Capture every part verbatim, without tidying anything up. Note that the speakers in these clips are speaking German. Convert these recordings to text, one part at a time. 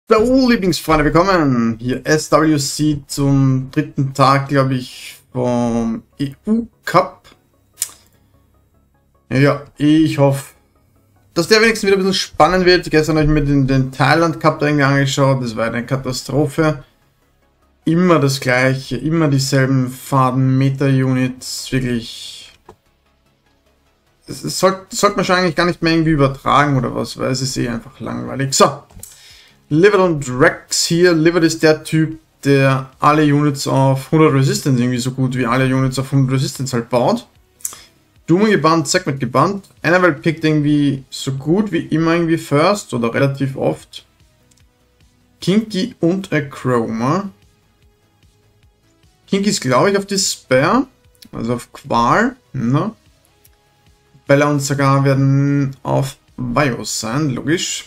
So, Lieblingsfreunde, willkommen hier S W C zum dritten Tag, glaube ich, vom E U-Cup. Ja, ich hoffe, dass der wenigstens wieder ein bisschen spannend wird. Gestern habe ich mir den, den Thailand-Cup irgendwie angeschaut, das war eine Katastrophe. Immer das gleiche, immer dieselben Faden, Meta-Units, wirklich. Das, das sollte, sollte man schon eigentlich gar nicht mehr irgendwie übertragen oder was, weil es ist eh einfach langweilig. So. Livid und Rex hier. Livid ist der Typ, der alle Units auf hundert Resistance irgendwie so gut wie alle Units auf hundert Resistance halt baut. Doom gebannt, Segment gebannt. Annabelle pickt irgendwie so gut wie immer irgendwie First oder relativ oft. Kinky und Achroma. Kinky ist glaube ich auf Despair, also auf Qual. Ne? Bella und Sagar werden auf Bios sein, logisch.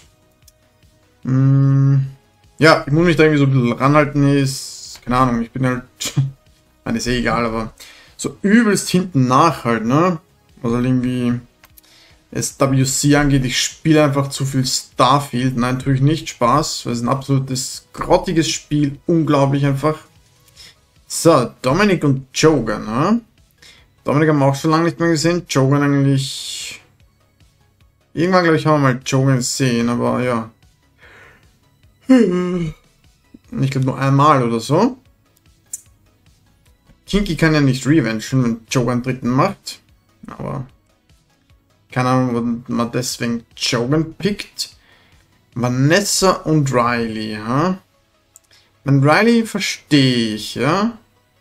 Ja, ich muss mich da irgendwie so ein bisschen ranhalten, ist, keine Ahnung, ich bin halt, nein, ist eh egal, aber so übelst hinten nach halt, ne, was halt irgendwie S W C angeht. Ich spiele einfach zu viel Starfield, nein, tue ich nicht, Spaß, weil es ein absolutes grottiges Spiel, unglaublich einfach. So, Dominik und Jogan, ne, Dominik haben wir auch schon lange nicht mehr gesehen, Jogan eigentlich, irgendwann glaube ich haben wir mal Jogan gesehen, aber ja. Ich glaube nur einmal oder so. Kinky kann ja nicht revengen, wenn Jogan einen dritten macht. Aber keine Ahnung, warum man deswegen Jogan pickt. Vanessa und Riley, ja. Wenn Riley verstehe ich, ja.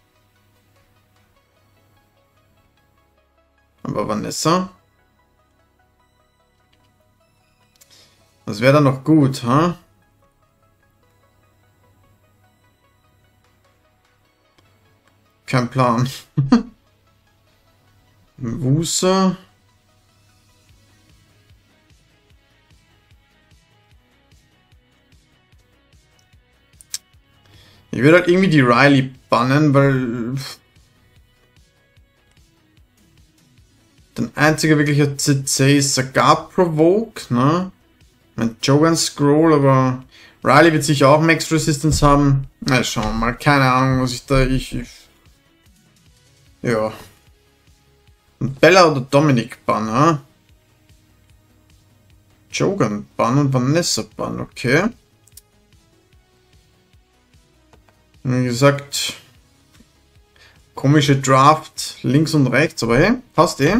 Aber Vanessa. Das wäre dann noch gut, ha? Kein Plan. Wusa. Ich würde halt irgendwie die Riley bannen, weil der einzige wirkliche C C ist Sagar Provoke, ne? Mein Jogan Scroll, aber Riley wird sicher auch Max Resistance haben. Na, schauen wir mal. Keine Ahnung, was ich da... ich, ich Ja. Und Bella oder Dominik bannen, Jogan bannen und Vanessa bannen, okay. Wie gesagt, komische Draft links und rechts, aber hey, passt eh.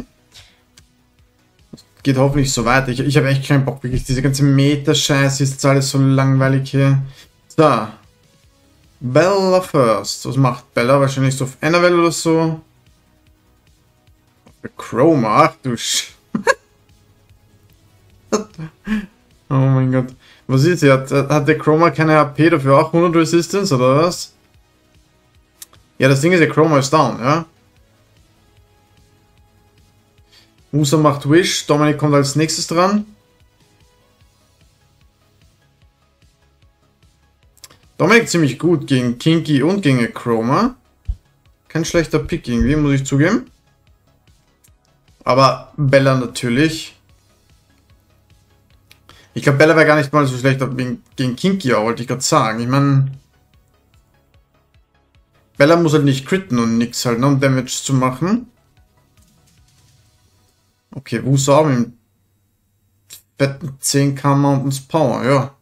Geht hoffentlich so weiter. Ich, ich habe echt keinen Bock, wirklich. Diese ganze Meta-Scheiße ist jetzt alles so langweilig hier. So. Bella first. Was macht Bella? Wahrscheinlich so auf Annabelle oder so. Chroma, ach du Sch... Oh mein Gott. Was ist hier? Hat, hat der Chroma keine H P dafür auch hundert Resistance oder was? Ja, das Ding ist, der Chroma ist down, ja? Musa macht Wish, Dominik kommt als nächstes dran. Dominik ziemlich gut gegen Kinky und gegen Chroma. Kein schlechter Pick irgendwie, muss ich zugeben. Aber Bella natürlich. Ich glaube, Bella wäre gar nicht mal so schlecht gegen Kinky, wollte ich gerade sagen. Ich meine, Bella muss halt nicht critten und nix halt, ne, um Damage zu machen. Okay, Wusa auch mit dem fetten zehn K Mountains Power, ja.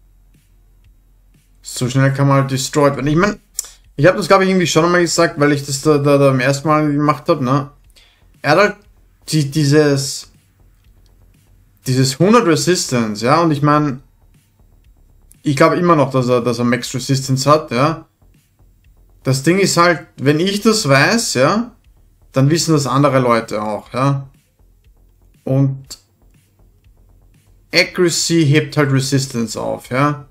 So schnell kann man halt destroyed werden. Ich meine, ich habe das glaube ich irgendwie schon einmal gesagt, weil ich das da, da, da beim ersten Mal gemacht habe, ne. Er hat halt Die, dieses dieses hundert Resistance, ja, und ich meine, ich glaube immer noch, dass er, dass er Max Resistance hat, ja. Das Ding ist halt, wenn ich das weiß, ja, dann wissen das andere Leute auch, ja. Und Accuracy hebt halt Resistance auf, ja.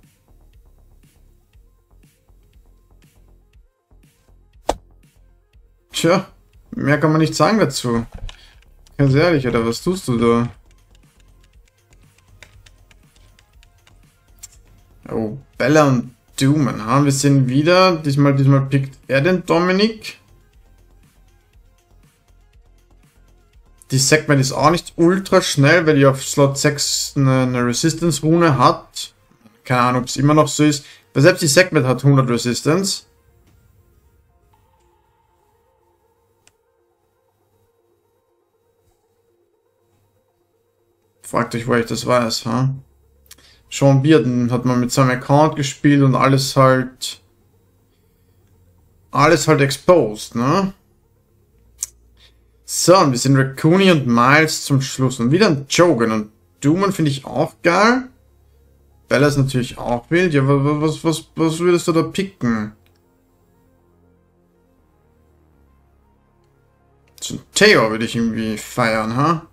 Tja, mehr kann man nicht sagen dazu. Ganz ehrlich, oder was tust du da? Oh, Bella und Doom, haben wir sehen wieder. Diesmal, diesmal pickt er den Dominik. Die Segment ist auch nicht ultra schnell, weil die auf Slot sechs eine, eine Resistance-Rune hat. Keine Ahnung, ob es immer noch so ist. Weil selbst die Segment hat hundert Resistance. Fragt euch, wo ich das weiß, ha? Sean Bearden hat man mit seinem Account gespielt und alles halt... Alles halt exposed, ne? So, und wir sind Raccoon und Miles zum Schluss. Und wieder ein Jogan. Und Dooman finde ich auch geil. Bella ist natürlich auch wild. Ja, was, was, was würdest du da picken? So ein Theo würde ich irgendwie feiern, ha?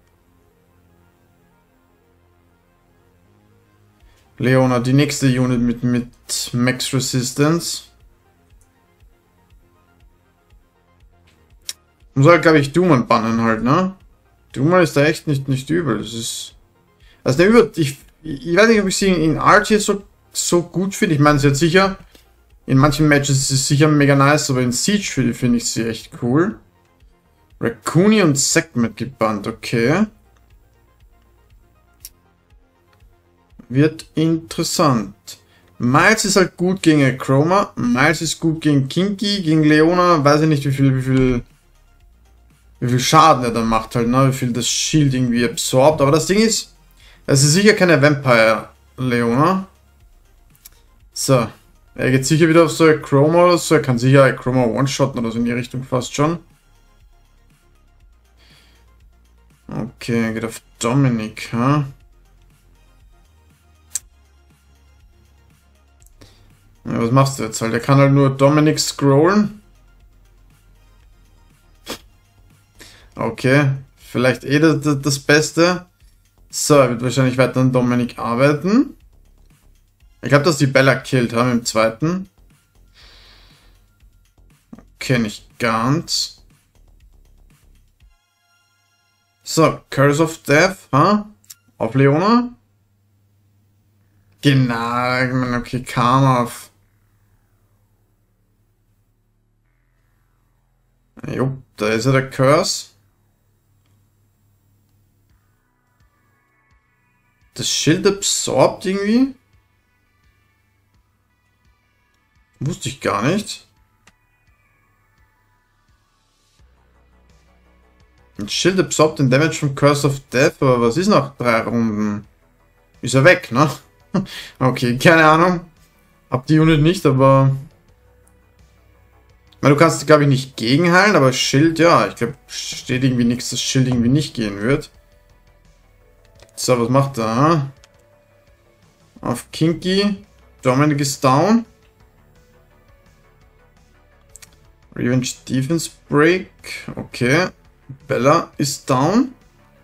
Leona, die nächste Unit mit, mit Max Resistance. Muss halt, glaube ich, Dooman bannen halt, ne? Dooman ist da echt nicht, nicht übel. Das ist... Also, der über... Ich, ich weiß nicht, ob ich sie in Art hier so, so gut finde. Ich meine, sie hat sicher... In manchen Matches ist sie sicher mega nice, aber in Siege finde ich sie echt cool. Raccoon und Segment gebannt, okay. Wird interessant. Miles ist halt gut gegen Chroma. Miles ist gut gegen Kinky. Gegen Leona weiß ich nicht, wie viel, wie viel... Wie viel Schaden er dann macht halt, ne? Wie viel das Shield irgendwie absorbt. Aber das Ding ist, es ist sicher keine Vampire Leona. So. Er geht sicher wieder auf so ein Chroma oder so. Er kann sicher ein Chroma one-shotten oder so in die Richtung fast schon. Okay, er geht auf Dominik, ha? Ja, was machst du jetzt halt? Er kann halt nur Dominik scrollen. Okay, vielleicht eh das, das, das Beste. So, er wird wahrscheinlich weiter an Dominik arbeiten. Ich glaube, dass die Bella killt haben im zweiten. Okay, nicht ganz. So, Curse of Death, ha? Auf Leona. Genau, ich meine, okay, Karma auf. Jo, da ist ja der Curse. Das Schild absorbt irgendwie? Wusste ich gar nicht. Ein Schild absorbt den Damage vom Curse of Death, aber was ist nach drei Runden? Ist er weg, ne? Okay, keine Ahnung. Hab die Unit nicht, aber... Du kannst, glaube ich, nicht gegenheilen, aber Schild, ja. Ich glaube, steht irgendwie nichts, dass Schild irgendwie nicht gehen wird. So, was macht er? Auf Kinky. Dominik ist down. Revenge Defense Break. Okay. Bella ist down.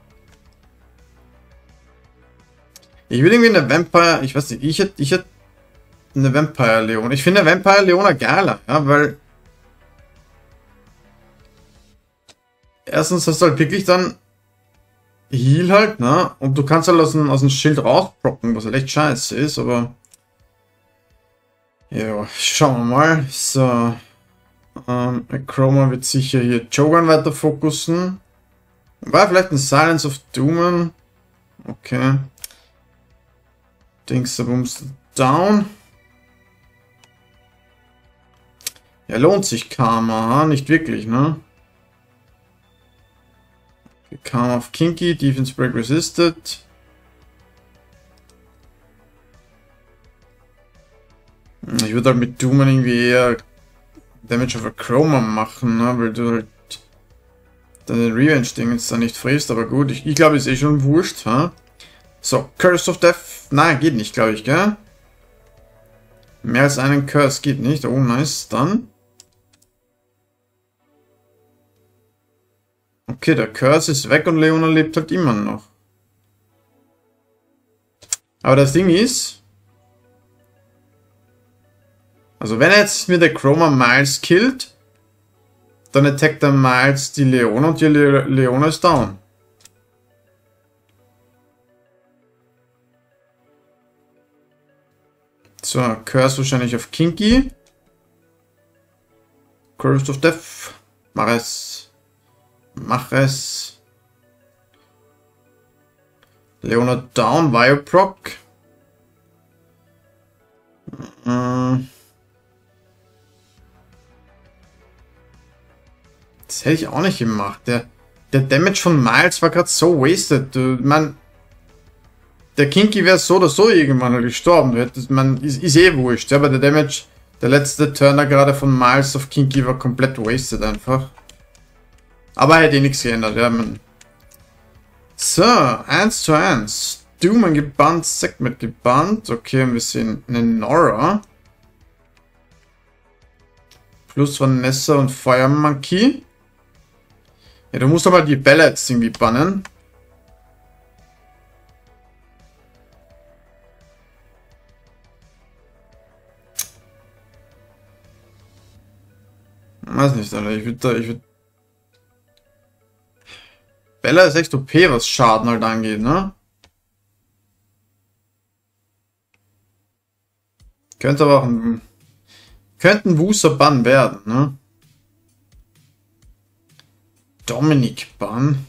Ich will irgendwie eine Vampire... Ich weiß nicht, ich hätte ich hätte eine Vampire Leona. Ich finde Vampire Leona geiler, ja, weil... Erstens hast du halt wirklich dann... Heal halt, ne? Und du kannst halt aus dem, aus dem Schild rausblocken, was halt echt scheiße ist, aber... Ja, schauen wir mal. So. Ähm, Chroma wird sicher hier Jogan weiter fokussen. War vielleicht ein Silence of Dooman. Okay. Dings, Bums down. Ja, lohnt sich Karma, nicht wirklich, ne? Karma auf Kinky, Defense Break resisted. Ich würde halt mit Dooman irgendwie eher Damage auf a Chroma machen, ne? Weil du halt deine Revenge-Ding jetzt da nicht frisst, aber gut, ich, ich glaube, ist eh schon wurscht, ha? So, Curse of Death, nein, geht nicht, glaube ich, gell? Mehr als einen Curse geht nicht, oh nice, dann. Okay, der Curse ist weg und Leona lebt halt immer noch. Aber das Ding ist... Also wenn er jetzt mit der Chroma Miles killt, dann attackt der Miles die Leona und die Le Leona ist down. So, Curse wahrscheinlich auf Kinky. Curse of Death. Mach es. Mach es. Leona down, Vioproc. Hm. Das hätte ich auch nicht gemacht. Der, der Damage von Miles war gerade so wasted. Du, man, der Kinky wäre so oder so irgendwann halt gestorben. Das, man, ist, ist eh wurscht. Aber der Damage, der letzte Turner gerade von Miles auf Kinky war komplett wasted einfach. Aber hätte eh nichts geändert. Ja, man. So, eins zu eins. Doom gebannt, Segment gebannt. Okay, wir sehen eine Nora. Plus Vanessa und Fire Monkey. Ja, du musst aber die Bälle jetzt irgendwie bannen. Weiß nicht, Alter. Ich würde da, ich würde. Bella ist echt O P, was Schaden halt angeht, ne? Könnte aber auch ein. Könnte ein Wuser-Bann werden, ne? Dominik-Bann.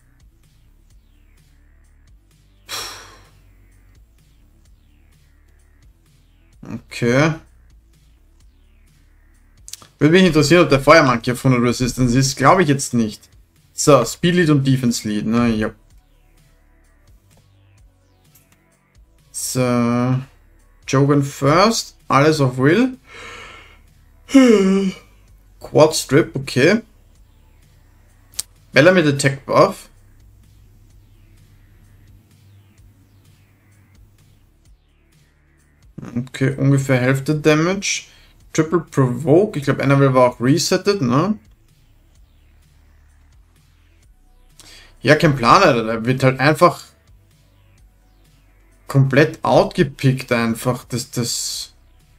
Okay. Würde mich interessieren, ob der Feuermonkey auf hundert Resistance ist. Glaube ich jetzt nicht. So, Speed Lead und Defense Lead, ne? Ja. So. Jogan first. Alles auf Will. Quad Strip, okay. Bella mit Attack Buff. Okay, ungefähr Hälfte Damage. Triple Provoke. Ich glaube, Annabelle war auch resettet, ne? Ja, kein Plan, Alter. Der wird halt einfach komplett outgepickt einfach. Das, das...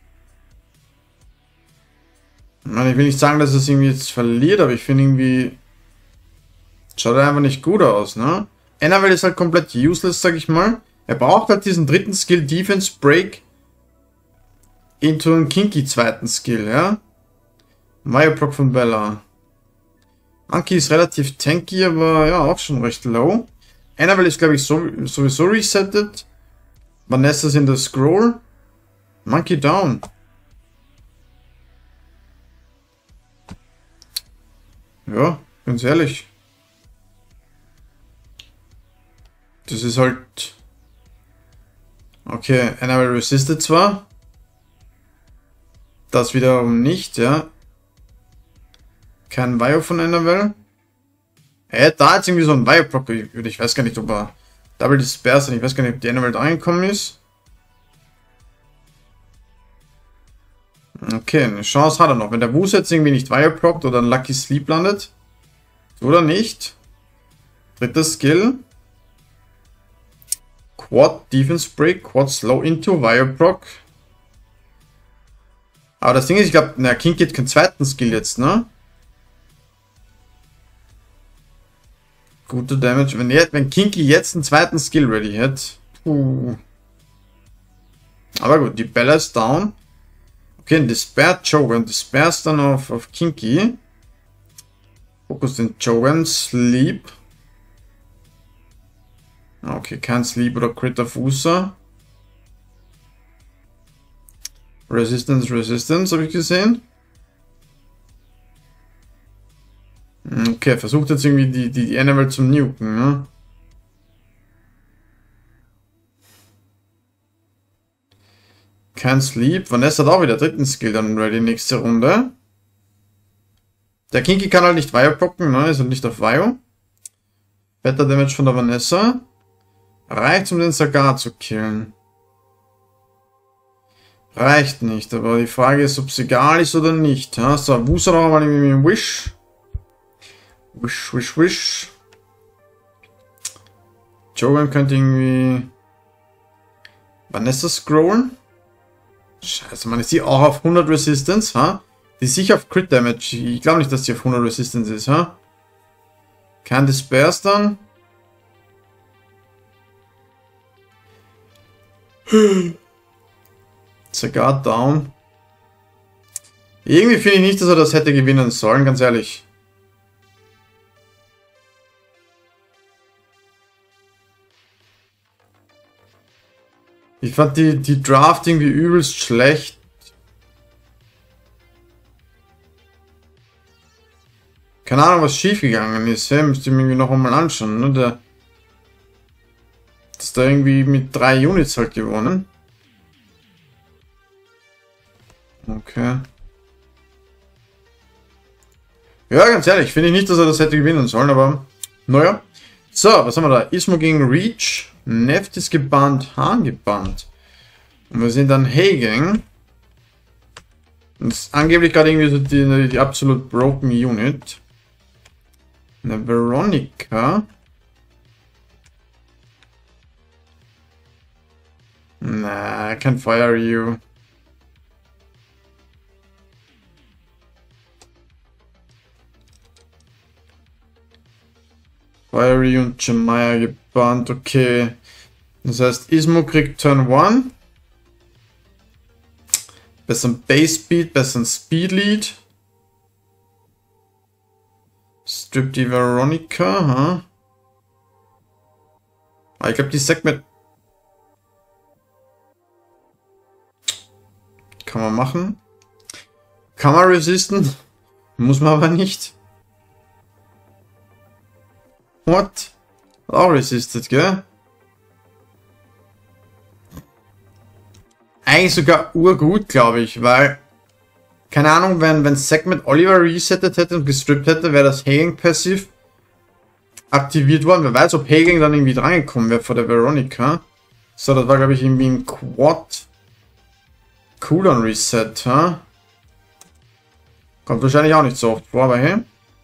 Ich will nicht sagen, dass es irgendwie jetzt verliert, aber ich finde irgendwie... Schaut einfach nicht gut aus, ne? Annabelle ist halt komplett useless, sag ich mal. Er braucht halt diesen dritten Skill, Defense Break, into einen Kinky zweiten Skill, ja? Myoproc von Bella. Monkey ist relativ tanky, aber ja, auch schon recht low. Annabelle ist, glaube ich, so, sowieso resettet. Vanessa ist in der Scroll. Monkey down. Ja, ganz ehrlich. Das ist halt... Okay, Annabelle resistet zwar. Das wiederum nicht, ja. Kein Bio von Annabelle. Er hat da jetzt irgendwie so ein Bio-Proc. Ich weiß gar nicht, ob er Double Disperse hat. Ich weiß gar nicht, ob die Annabelle da reingekommen ist. Okay, eine Chance hat er noch. Wenn der Wus jetzt irgendwie nicht Bio-Proct oder ein Lucky Sleep landet. Oder nicht. Dritter Skill. Quad Defense Break. Quad Slow into Bio-Proc. Aber das Ding ist, ich glaube, na, King geht keinen zweiten Skill jetzt, ne? Gute Damage. Wenn, er, wenn Kinky jetzt einen zweiten Skill ready hätte. Puh. Aber gut, die Bella ist down. Okay, ein Despair Jogan. Despair ist dann auf, auf Kinky. Fokus den Jogan. Sleep. Okay, kein Sleep oder Crit auf Usa. Resistance, Resistance, habe ich gesehen. Okay, versucht jetzt irgendwie die, die, die Annabelle zu nuken, ne? Kein Sleep. Vanessa hat auch wieder dritten Skill dann ready nächste Runde. Der Kinky kann halt nicht Vio procken, ne? Ist halt nicht auf Vio. Better Damage von der Vanessa. Reicht, um den Sagar zu killen. Reicht nicht, aber die Frage ist, ob es egal ist oder nicht. Ja? So, Wusa noch mal irgendwie mit Wish. Wish, Wish, Wish. Jogan könnte irgendwie Vanessa scrollen. Scheiße, man, ist die auch auf hundert Resistance, ha? Die ist sicher auf Crit Damage. Ich glaube nicht, dass die auf hundert Resistance ist, ha? Kein Despairs dann. Sagar down. Irgendwie finde ich nicht, dass er das hätte gewinnen sollen, ganz ehrlich. Ich fand die, die Draft irgendwie übelst schlecht. Keine Ahnung, was schiefgegangen ist. Ja? Müsste ich mir irgendwie noch einmal anschauen. Ne? Der, das ist da irgendwie mit drei Units halt gewonnen. Okay. Ja, ganz ehrlich, finde ich nicht, dass er das hätte gewinnen sollen, aber naja. So, was haben wir da? Ismo gegen Reach. Neft ist gebannt, Hahn gebannt. Und wir sind dann Hagang. Das ist angeblich gerade irgendwie so die, die absolut broken Unit. Eine Veronica. Nah, I can't fire you. Fiery und Jemaya gebannt, okay. Das heißt, Ismo kriegt Turn eins. Besseren Base Speed, besseren Speed Lead. Strip die Veronica, ha? Ah, ich glaube, die Segment kann man machen. Kann man resisten. Muss man aber nicht. What? Auch resisted, gell? Eigentlich sogar urgut, glaube ich, weil, keine Ahnung, wenn, wenn Segment Oliver resettet hätte und gestrippt hätte, wäre das Hagang passiv aktiviert worden. Wer weiß, ob Hagang dann irgendwie drangekommen wäre vor der Veronica. So, das war, glaube ich, irgendwie ein Quad Cooldown Reset, ha? Kommt wahrscheinlich auch nicht so oft vor, aber hey.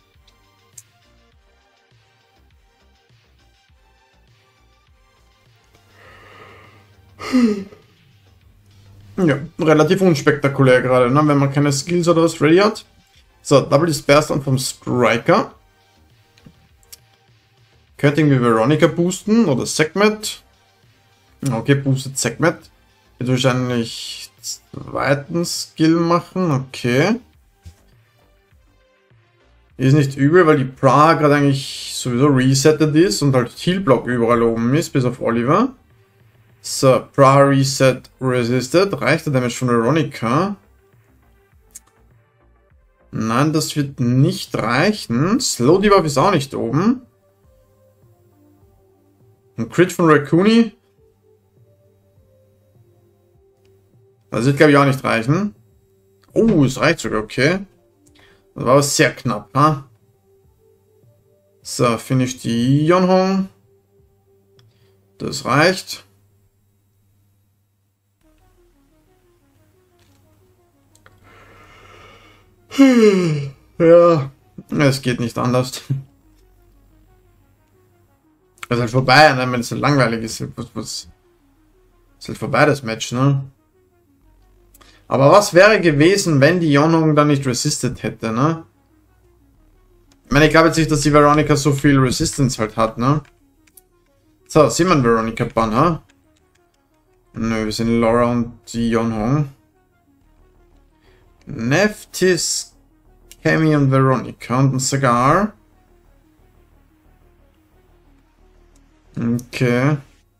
Ja, relativ unspektakulär gerade, ne? Wenn man keine Skills oder was ready hat. So, Double Disperse dann vom Striker. Könnte irgendwie Veronica boosten oder Segment. Okay, boostet Segment. Wird wahrscheinlich zweiten Skill machen, okay. Ist nicht übel, weil die Pra gerade eigentlich sowieso resettet ist und halt Heal-Block überall oben ist, bis auf Oliver. So, Pra Reset Resisted. Reicht der Damage von Veronica? Nein, das wird nicht reichen. Slow Debuff ist auch nicht oben. Ein Crit von Raccooni. Das wird, glaube ich, auch nicht reichen. Oh, es reicht sogar, okay. Das war aber sehr knapp, ha? So, finish die Yonhong. Das reicht. Ja, es geht nicht anders. Es ist halt vorbei, ne? Wenn es halt langweilig ist, was, was, ist halt vorbei das Match, ne? Aber was wäre gewesen, wenn die Yonhong dann nicht resisted hätte, ne? Ich meine, ich glaube jetzt nicht, dass die Veronica so viel Resistance halt hat, ne? So, sehen wir einen Veronica-Banner? Nö, wir sind Laura und die Yonhong. Neftis, Cammy und Veronica und ein Cigar. Okay.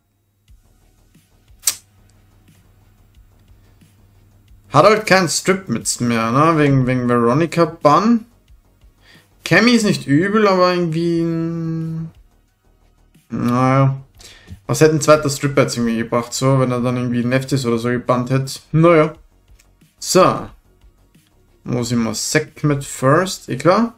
Hat halt keinen Strip-Mitz mehr, ne? Wegen, wegen Veronica-Bann. Cammy ist nicht übel, aber irgendwie... Naja. Was hätte ein zweiter Strip jetzt irgendwie gebracht, so, wenn er dann irgendwie Neftis oder so gebannt hätte? Naja. So. Muss ich mal Segment first, eh klar?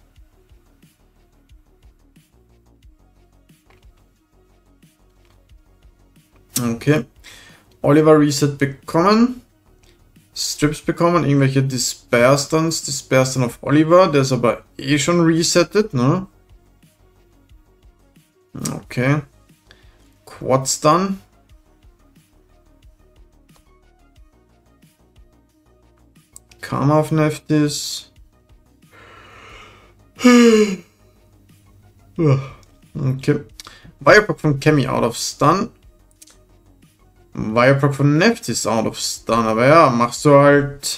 Okay. Oliver Reset bekommen. Strips bekommen, irgendwelche Disperstons. Disperston auf Oliver, der ist aber eh schon resettet, ne? Okay. Quads dann. Karma auf Neftis. Okay. Wireproc von Cammy out of stun. Wireproc von Neftis out of stun. Aber ja, machst du halt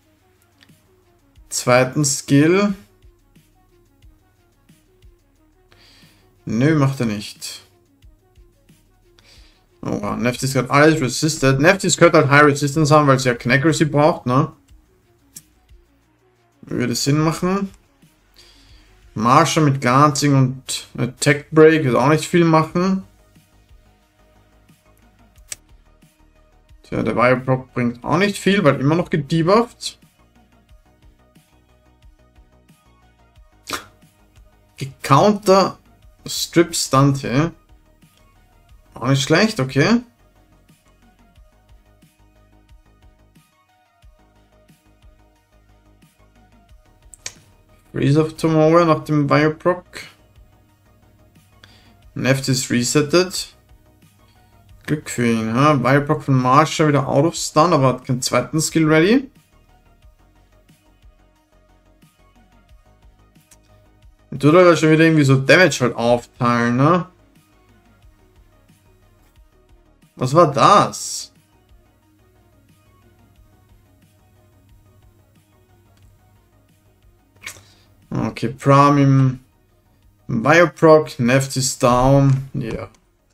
zweiten Skill. Nö, macht er nicht. Oh, Nephthys hat alles resisted. Nephthys könnte halt High Resistance haben, weil sie ja Accuracy braucht, ne? Würde Sinn machen. Marsha mit Glancing und Attack Break wird auch nicht viel machen. Tja, der Viropod bringt auch nicht viel, weil immer noch gedebufft. Counter Strip Stunt hier. Auch nicht schlecht, okay. Freeze of Tomorrow nach dem Bioproc. Nephthys resettet. Glück für ihn, ha? Bioproc von Marsha wieder out of stun, aber hat keinen zweiten Skill ready. Und tut aber schon wieder irgendwie so Damage halt aufteilen, ne? Was war das? Okay, Pram im Bioproc, Nephthys down, ja. Yeah.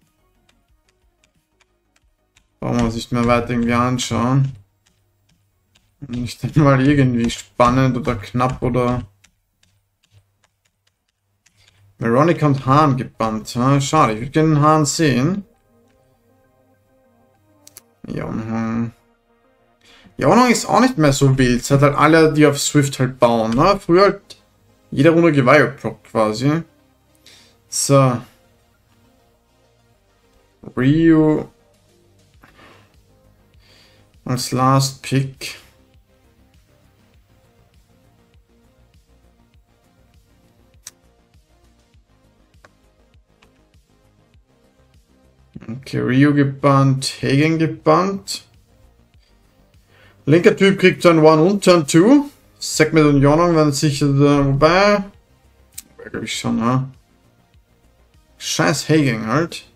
Brauchen wir uns nicht mehr weiter irgendwie anschauen. Nicht einmal irgendwie spannend oder knapp oder... Veronica und Hahn gebannt. Ja, schade, ich würde gerne den Hahn sehen. Yonhong. Yonhong ist auch nicht mehr so wild. Es hat halt alle, die auf Swift halt bauen. Ne? Früher halt jeder Runde Geweiheprop quasi. So. Ryu. Als Last Pick. Okay, Ryu gebannt, Hagen gebannt. Linker Typ kriegt Turn eins und Turn zwei. Segment und Yonhong werden sicher da, wobei. Glaube ich schon, ja. Scheiß Hagen halt.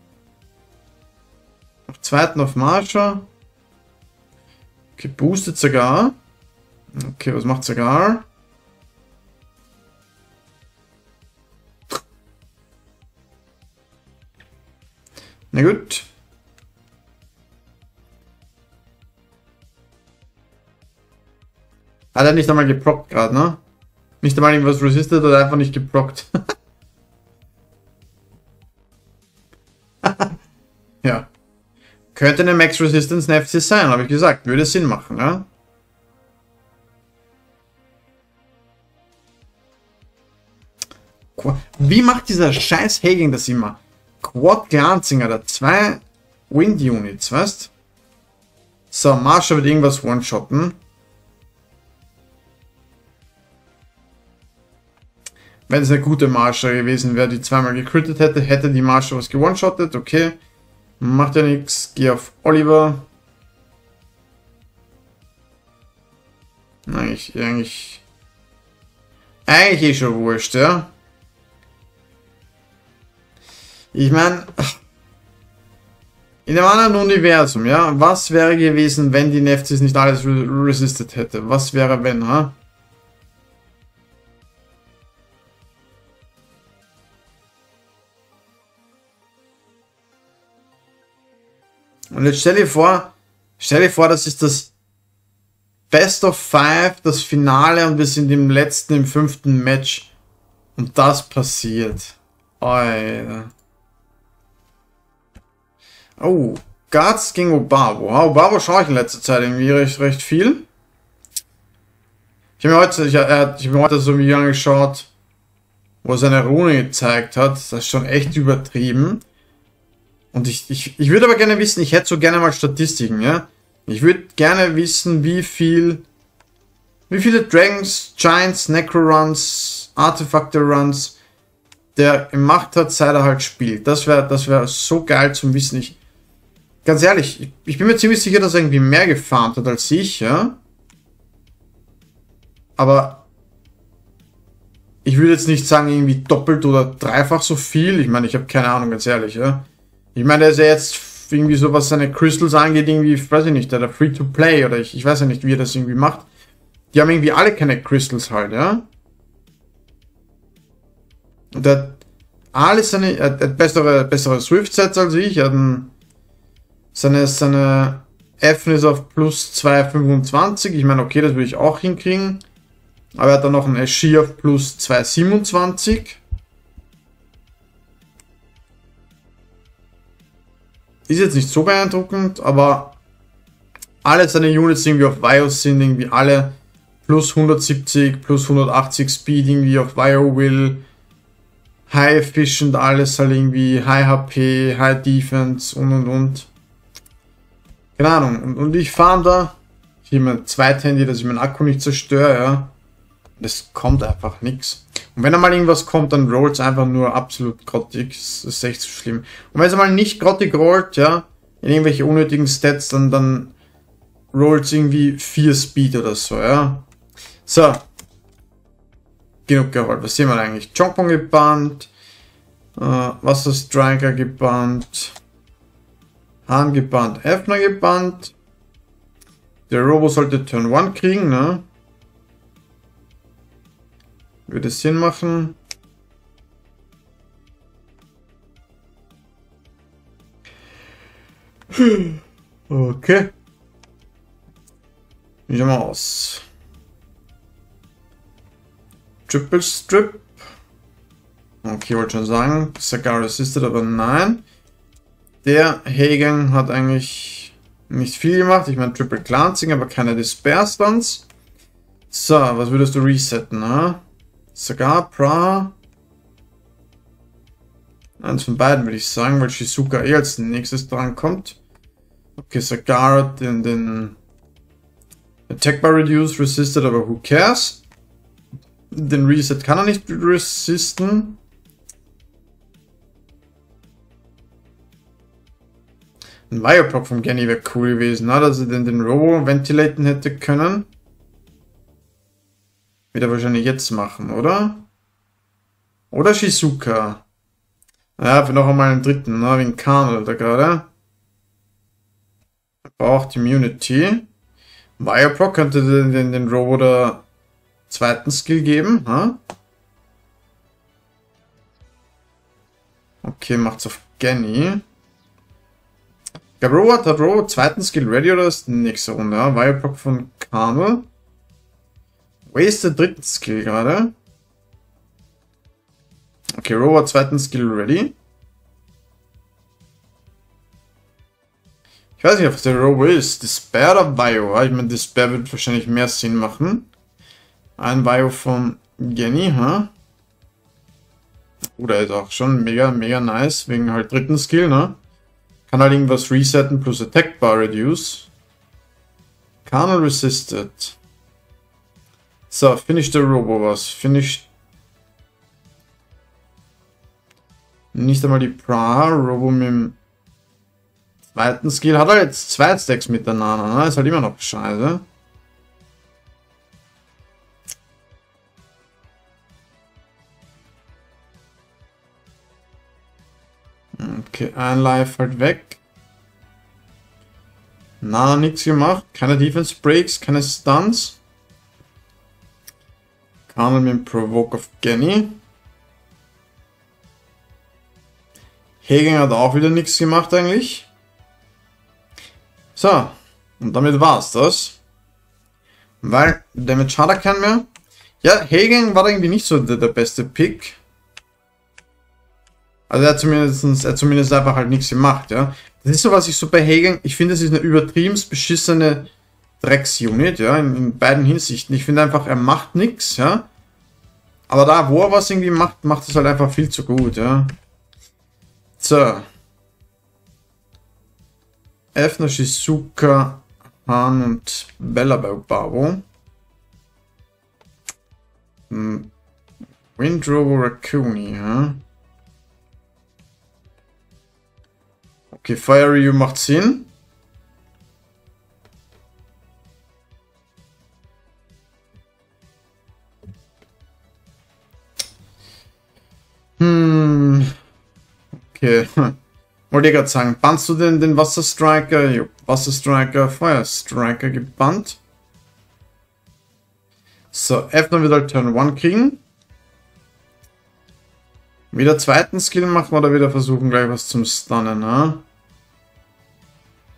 Auf zweiten auf Marsha. Okay, boostet sogar. Okay, was macht sogar? Na gut. Hat er nicht einmal geprockt gerade, ne? Nicht einmal irgendwas resistet oder einfach nicht geprockt. Ja. Könnte eine Max Resistance Nephthys sein, habe ich gesagt. Würde Sinn machen, ja? Wie macht dieser scheiß Hagen das immer? Quad Glancinger, da zwei Wind Units, weißt? So, Marsha wird irgendwas one-shotten. Wenn es eine gute Marsha gewesen wäre, die zweimal gecrittet hätte, hätte die Marsha was gewone-shottet, okay. Macht ja nichts, geh auf Oliver. Eigentlich, eigentlich... Eigentlich eh schon wurscht, ja. Ich meine, in einem anderen Universum, ja, was wäre gewesen, wenn die Nephthys nicht alles resistet hätte? Was wäre, wenn, ha? Und jetzt stell dir vor, stell dir vor, das ist das Best of Five, das Finale und wir sind im letzten, im fünften Match und das passiert. Alter. Oh, Guards gegen Obavo. Obavo schaue ich in letzter Zeit irgendwie recht, recht viel. Ich habe mir heute, ich, äh, ich hab mir heute so wie angeschaut, wo er seine Rune gezeigt hat. Das ist schon echt übertrieben. Und ich, ich, ich würde aber gerne wissen, ich hätte so gerne mal Statistiken, ja. Ich würde gerne wissen, wie viel, wie viele Dragons, Giants, Necro-Runs, Artefactor-Runs der gemacht hat, seit er halt spielt. Das wäre das wäre so geil zum Wissen. Ich, ganz ehrlich, ich, ich bin mir ziemlich sicher, dass er irgendwie mehr gefarmt hat als ich, ja. Aber ich würde jetzt nicht sagen, irgendwie doppelt oder dreifach so viel. Ich meine, ich habe keine Ahnung, ganz ehrlich, ja. Ich meine, der ist ja jetzt irgendwie so, was seine Crystals angeht, irgendwie, weiß ich nicht, der Free-to-Play oder ich, ich weiß ja nicht, wie er das irgendwie macht. Die haben irgendwie alle keine Crystals halt, ja. Und der hat alles seine, er hat bessere, bessere Swift-Sets als ich, er hat einen Seine, seine Effen ist auf plus zwei Komma fünfundzwanzig. Ich meine, okay, das würde ich auch hinkriegen. Aber er hat dann noch ein Ashi auf plus zwei Komma siebenundzwanzig. Ist jetzt nicht so beeindruckend, aber alle seine Units irgendwie auf Vios sind irgendwie alle plus hundertsiebzig, plus hundertachtzig Speed irgendwie auf Vio Will. High Efficient, alles halt irgendwie High H P, High Defense und und und. Keine Ahnung. Und, und ich fahre da hier mein Zweithandy, dass ich meinen Akku nicht zerstöre, ja. Das kommt einfach nichts. Und wenn einmal irgendwas kommt, dann rollt es einfach nur absolut grottig. Das ist echt so schlimm. Und wenn es einmal nicht grottig rollt, ja, in irgendwelche unnötigen Stats, dann, dann rollt es irgendwie vier Speed oder so, ja. So. Genug gerollt. Was sehen wir eigentlich? Chompong gebannt. Äh, Wasserstriker gebannt. Hahn gebannt. Effner gebannt. Der Robo sollte Turn eins kriegen, ne? Würde Sinn machen. Okay. Wie schauen wir aus? Triple Strip. Okay, wollte schon sagen. Sagar assisted, aber nein. Der Hagen hat eigentlich nicht viel gemacht. Ich meine Triple Glancing, aber keine Despair Stunts. So, was würdest du resetten, ne? Sagar, Praha. Eins von beiden würde ich sagen, weil Shizuka eh als nächstes dran kommt. Okay, Sagar hat den, den Attack Bar Reduce resisted, aber who cares? Den Reset kann er nicht resisten. Ein Viopop von Genny wäre cool gewesen, ne? Dass er den, den Robo ventilaten hätte können. Wird er wahrscheinlich jetzt machen, oder? Oder Shizuka. Ja, für noch einmal einen dritten, ne? Wie ein Karnel da gerade. Er braucht Immunity. Viopop könnte den, den, den Robo der zweiten Skill geben, ha? Okay, macht's auf Genny. Ich glaube, Robot hat Robo zweiten Skill ready oder ist die nächste Runde, ja? Viopop von Karnel. Wasted dritten Skill gerade. Okay, Robot zweiten Skill ready. Ich weiß nicht, was der Robo ist. Despair oder Bio? Ich meine, Despair wird wahrscheinlich mehr Sinn machen. Ein Bio von Genny, ha? Oder ist auch schon mega, mega nice, wegen halt dritten Skill, ne? Kann halt irgendwas resetten plus Attack Bar Reduce. Karnel resisted. So, finish der Robo was. Finish. Nicht einmal die Praha. Robo mit dem zweiten Skill. Hat er jetzt zwei Stacks miteinander, ne? Ist halt immer noch scheiße. Okay, ein Life halt weg. Na, nichts gemacht. Keine Defense Breaks, keine Stunts. Karnel mit dem Provoke of Genny. Hagen hat auch wieder nichts gemacht eigentlich. So, und damit war's das. Weil Damage hat er keinen mehr. Ja, Hagen war irgendwie nicht so der, der beste Pick. Also er hat zumindest, er hat zumindest einfach halt nichts gemacht, ja. Das ist so, was ich so bei Hagen, ich finde, es ist eine übertrieben beschissene Drecks-Unit, ja, in, in beiden Hinsichten. Ich finde einfach, er macht nichts, ja. Aber da, wo er was irgendwie macht, macht es halt einfach viel zu gut, ja. So. Effner, Shizuka, Han und Bella bei Babo. Hm. Windrover, Raccoon, ja. Okay, Fire Ryu macht Sinn. Hm. Okay. Wollte ich gerade sagen, bannst du den, den Wasserstriker? Jo, Wasserstriker, Fire Striker gebannt. So, Effner wird halt Turn eins kriegen. Wieder zweiten Skill machen oder wieder versuchen gleich was zum Stunnen, ne?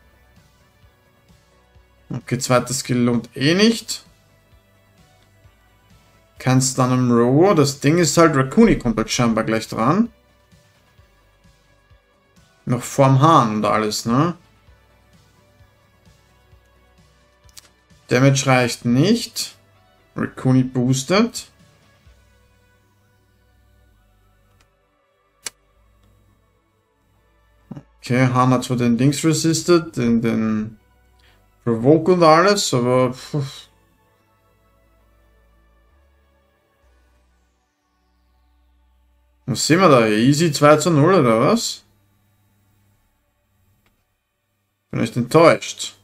Okay, zweiter Skill lohnt eh nicht. Kein Stun im Row. Das Ding ist halt, Rakuni kommt halt scheinbar gleich dran. Noch vorm Hahn und alles, ne? Damage reicht nicht. Rakuni boostet. Okay, Hahn hat zwar den Dings resisted, den, den Provoke und alles, aber... Pff. Was sehen wir da hier? Easy zwei zu null oder was? Bin echt enttäuscht.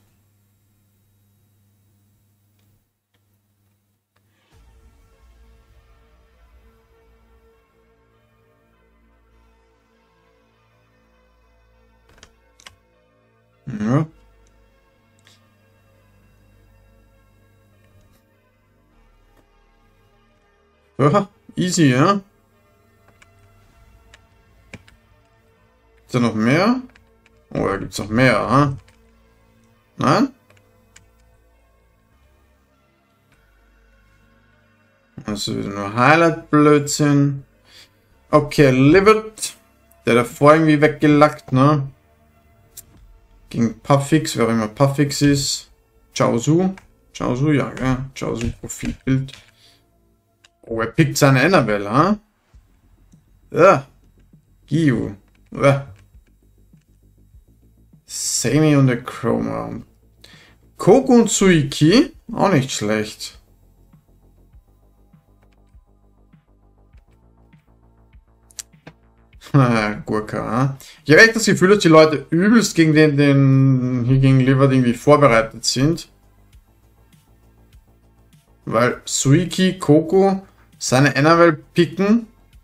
Ja. Ja, easy, ja. Ist da noch mehr? Oh, da gibt's noch mehr, ha? Nein? Also wieder nur Highlight-Blödsinn. Okay, Livid. Der davor irgendwie weggelackt, ne? Gegen Puffix, wer auch immer Puffix ist. Chaozu. Chaozu, ja, ja. Chaozu Profilbild. Oh, er pickt seine Annabelle, ha? Ja. Giyu. Ja. Samey und der Chroma. Koko und Suiki. Auch nicht schlecht. Gurka. Ich habe echt das Gefühl, dass die Leute übelst gegen den, den hier gegen Livid irgendwie vorbereitet sind. Weil Suiki, Koko seine Annabelle picken.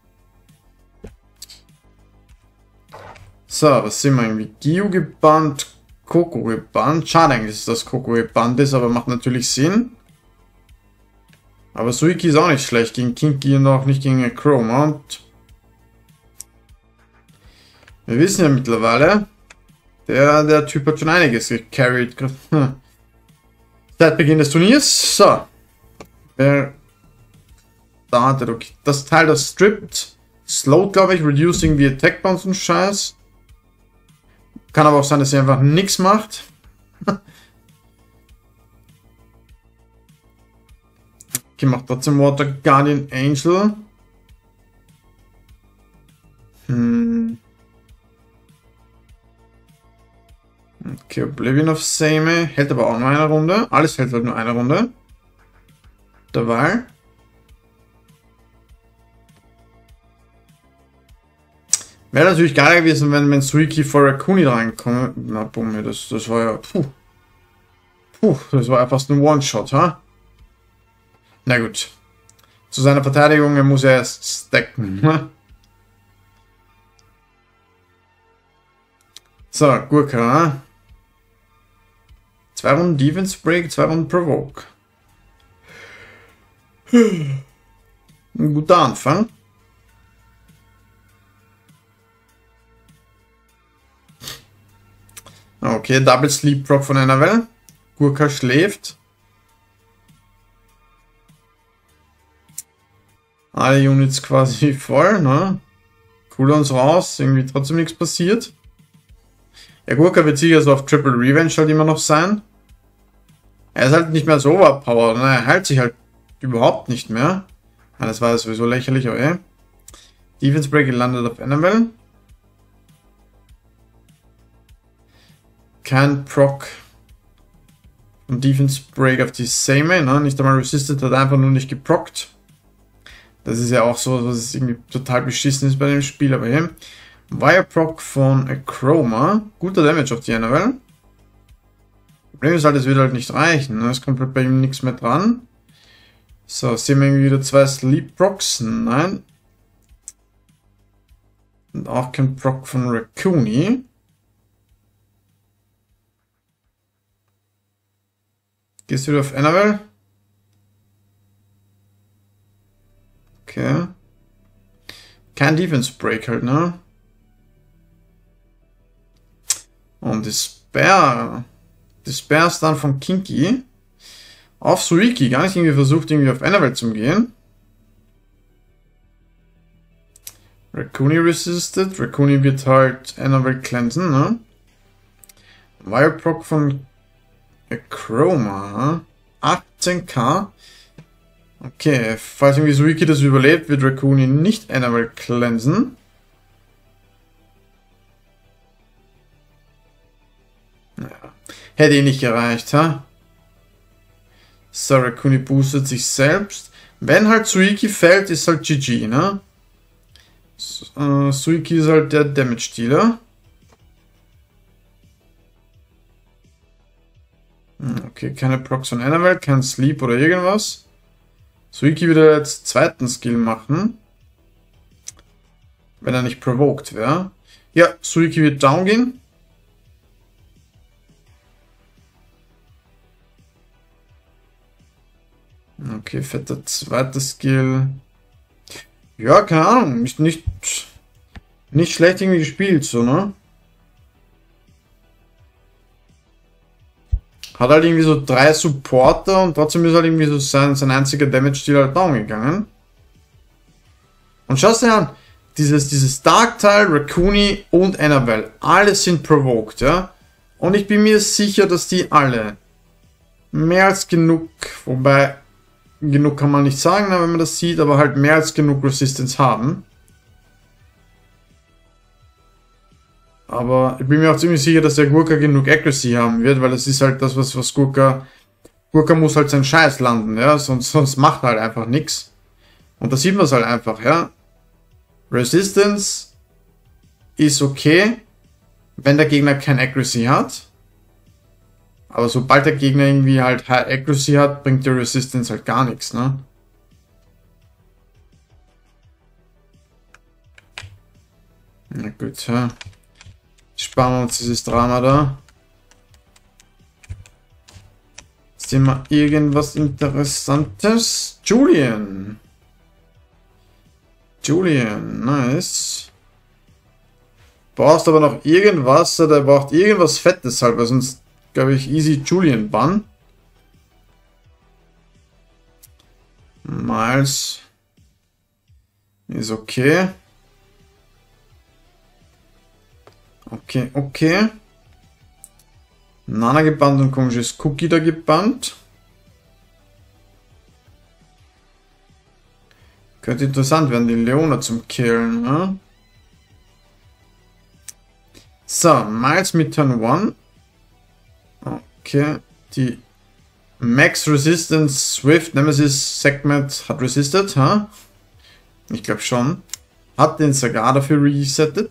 So, was sind wir irgendwie? Giyu gebannt, Koko gebannt. Schade eigentlich, dass Koko gebannt ist, aber macht natürlich Sinn. Aber Suiki ist auch nicht schlecht gegen Kinky und auch nicht gegen Chroma. Und wir wissen ja mittlerweile, der, der Typ hat schon einiges gecarried. Seit Beginn des Turniers. So. Wer startet, okay. Das Teil, das strippt, slowed, glaube ich, reducing the attack bounce und Scheiß. Kann aber auch sein, dass sie einfach nichts macht. Okay, macht trotzdem Water Guardian Angel. Hm. Okay, Oblivion of Samey. Hält aber auch nur eine Runde. Alles hält halt nur eine Runde. Dabei. Wäre natürlich geil gewesen, wenn, wenn Suiki vor Rakuni reinkommt. Na, bumm, das, das war ja. Puh. Puh, das war ja fast ein One-Shot, ha? Na gut. Zu seiner Verteidigung, er muss er erst stacken. Hm? So, Gurka, ha? Zwei Runden Defense Break, zwei Runden Provoke. Ein guter Anfang. Okay, Double Sleep Proc von Annabelle. Gurka schläft. Alle Units quasi voll, ne? Cooldowns raus, irgendwie trotzdem nichts passiert. Der Gurka wird sicher so auf Triple Revenge halt immer noch sein. Er ist halt nicht mehr so overpowered, ne? Er heilt sich halt überhaupt nicht mehr. Ja, das war sowieso lächerlich, aber ey. Defense Break gelandet auf Annabelle. Kein Proc und Defense Break auf die Samey, ne? Nicht einmal resisted, hat einfach nur nicht geprockt. Das ist ja auch so, dass es irgendwie total beschissen ist bei dem Spiel, aber hey. Wire Proc von Chroma. Guter Damage auf die Annabelle. Problem ist halt, es wird halt nicht reichen, ne? Es kommt halt bei ihm nichts mehr dran. So, sehen wir irgendwie wieder zwei Sleep Procs? Nein. Und auch kein Proc von Rakuni. Gehst du wieder auf Annabelle? Okay. Kein Defense Break halt, ne? Und Despair. Disperse dann von Kinky. Auf Suiki. Gar nicht irgendwie versucht, irgendwie auf Annabelle zu gehen. Raccoon resisted. Raccoon wird halt Annabelle cleansen, ne? Viroproc von Chroma. achtzehn K. Okay, falls irgendwie Suiki das überlebt, wird Raccoon nicht Annabelle cleansen. Ja. Hätte eh nicht gereicht, ha? So, Raccoon boostet sich selbst. Wenn halt Suiki fällt, ist halt G G, ne? Uh, Suiki ist halt der Damage-Dealer. Okay, keine Procs von Annabelle, kein Sleep oder irgendwas. Suiki würde jetzt zweiten Skill machen. Wenn er nicht provoked wäre. Ja, Suiki wird down gehen. Okay, fetter zweiter Skill. Ja, keine Ahnung. Nicht, nicht, nicht schlecht irgendwie gespielt, so, ne? Hat halt irgendwie so drei Supporter und trotzdem ist halt irgendwie so sein, sein einziger Damage-Deal halt down gegangen. Und schau dir an, dieses, dieses Dark-Teil, Raccoon und Annabelle, alle sind provoked, ja? Und ich bin mir sicher, dass die alle mehr als genug, wobei genug kann man nicht sagen, wenn man das sieht, aber halt mehr als genug Resistance haben. Aber ich bin mir auch ziemlich sicher, dass der Gurka genug Accuracy haben wird, weil es ist halt das, was, was Gurka... Gurka muss halt seinen Scheiß landen, ja, sonst, sonst macht er halt einfach nichts. Und da sieht man es halt einfach, ja. Resistance ist okay, wenn der Gegner kein Accuracy hat. Aber sobald der Gegner irgendwie halt High Accuracy hat, bringt die Resistance halt gar nichts, ne? Na gut, ja. Sparen wir uns dieses Drama da. Sehen wir irgendwas Interessantes? Julian. Julian, nice. Brauchst aber noch irgendwas, der braucht irgendwas Fettes halt, weil sonst glaube ich easy Julian Bann. Miles ist okay. Okay, okay. Nana gebannt und komisches Cookie da gebannt. Könnte interessant werden, die Leona zum Killen, ne? So, Miles mit Turn eins. Okay, die Max Resistance Swift Nemesis Segment hat resisted, ha? Huh? Ich glaube schon. Hat den Sagar dafür resettet.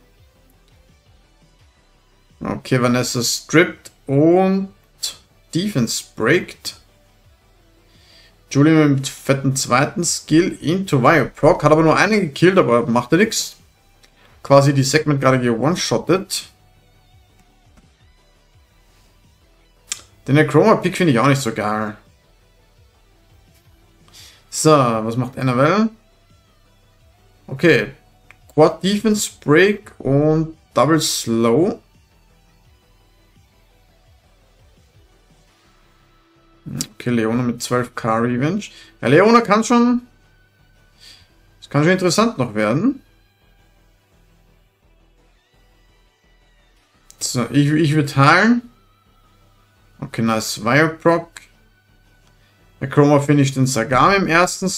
Okay, Vanessa stripped und Defense breakt. Julian mit fetten zweiten Skill into Viroproc. Hat aber nur einen gekillt, aber macht ja nichts. Quasi die Segment gerade ge-one-shottet. Den Chroma-Pick finde ich auch nicht so geil. So, was macht Annabelle? Okay. Quad Defense Break und Double Slow. Okay, Leona mit zwölf K Revenge. Ja, Leona kann schon... Das kann schon interessant noch werden. So, ich, ich würde heilen. Okay, nice. Viroproc. Der Chroma finisht den Sagami im ersten.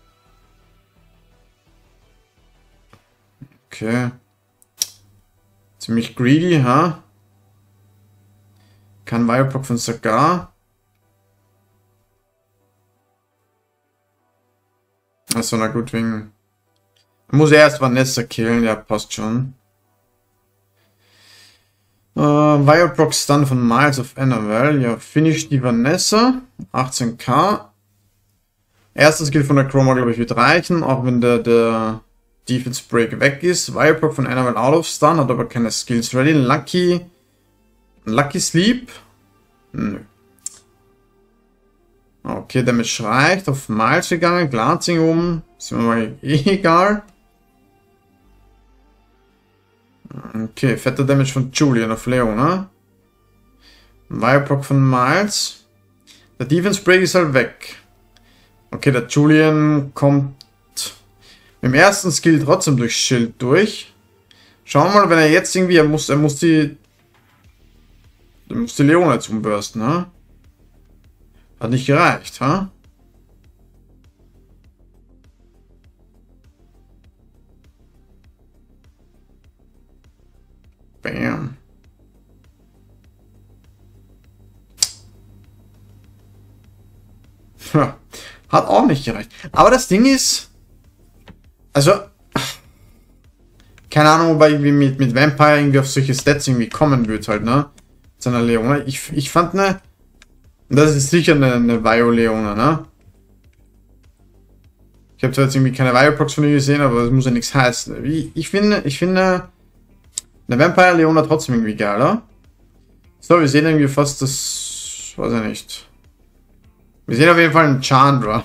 Okay. Ziemlich greedy, ha? Huh? Kann Viroproc von Sagar. Achso, na gut, wegen... Muss erst Vanessa killen, ja, passt schon. Uh, Viroproc Stun von Miles of Annabelle. Ja, finish die Vanessa. achtzehn K. Erstes Skill von der Chroma, glaube ich, wird reichen, auch wenn der, der Defense Break weg ist. Viroproc von Annabelle out of Stun, hat aber keine Skills ready. Lucky... Lucky Sleep? Nö. Okay, Damage reicht. Auf Miles gegangen. Glancing um. Ist mir mal eh egal. Okay, fetter Damage von Julian auf Leona. Vireproc von Miles. Der Defense Break ist halt weg. Okay, der Julian kommt im ersten Skill trotzdem durchs Schild durch. Schauen wir mal, wenn er jetzt irgendwie, er muss, er muss die, er muss die Leona jetzt umbürsten, ne? Hat nicht gereicht, ha? Bam. Ja, hat auch nicht gereicht. Aber das Ding ist, also, keine Ahnung, ob er irgendwie mit, mit Vampire irgendwie auf solche Stats irgendwie kommen wird halt, ne? Zu einer Leona. Ich, ich fand ne, das ist sicher eine, eine Vio-Leona, ne? Ich habe zwar jetzt irgendwie keine Vio-Procs von ihr gesehen, aber das muss ja nichts heißen. Ich, ich finde, ich finde eine Vampire-Leona trotzdem irgendwie geil, oder? So, wir sehen irgendwie fast das, weiß ich nicht. Wir sehen auf jeden Fall einen Chandra.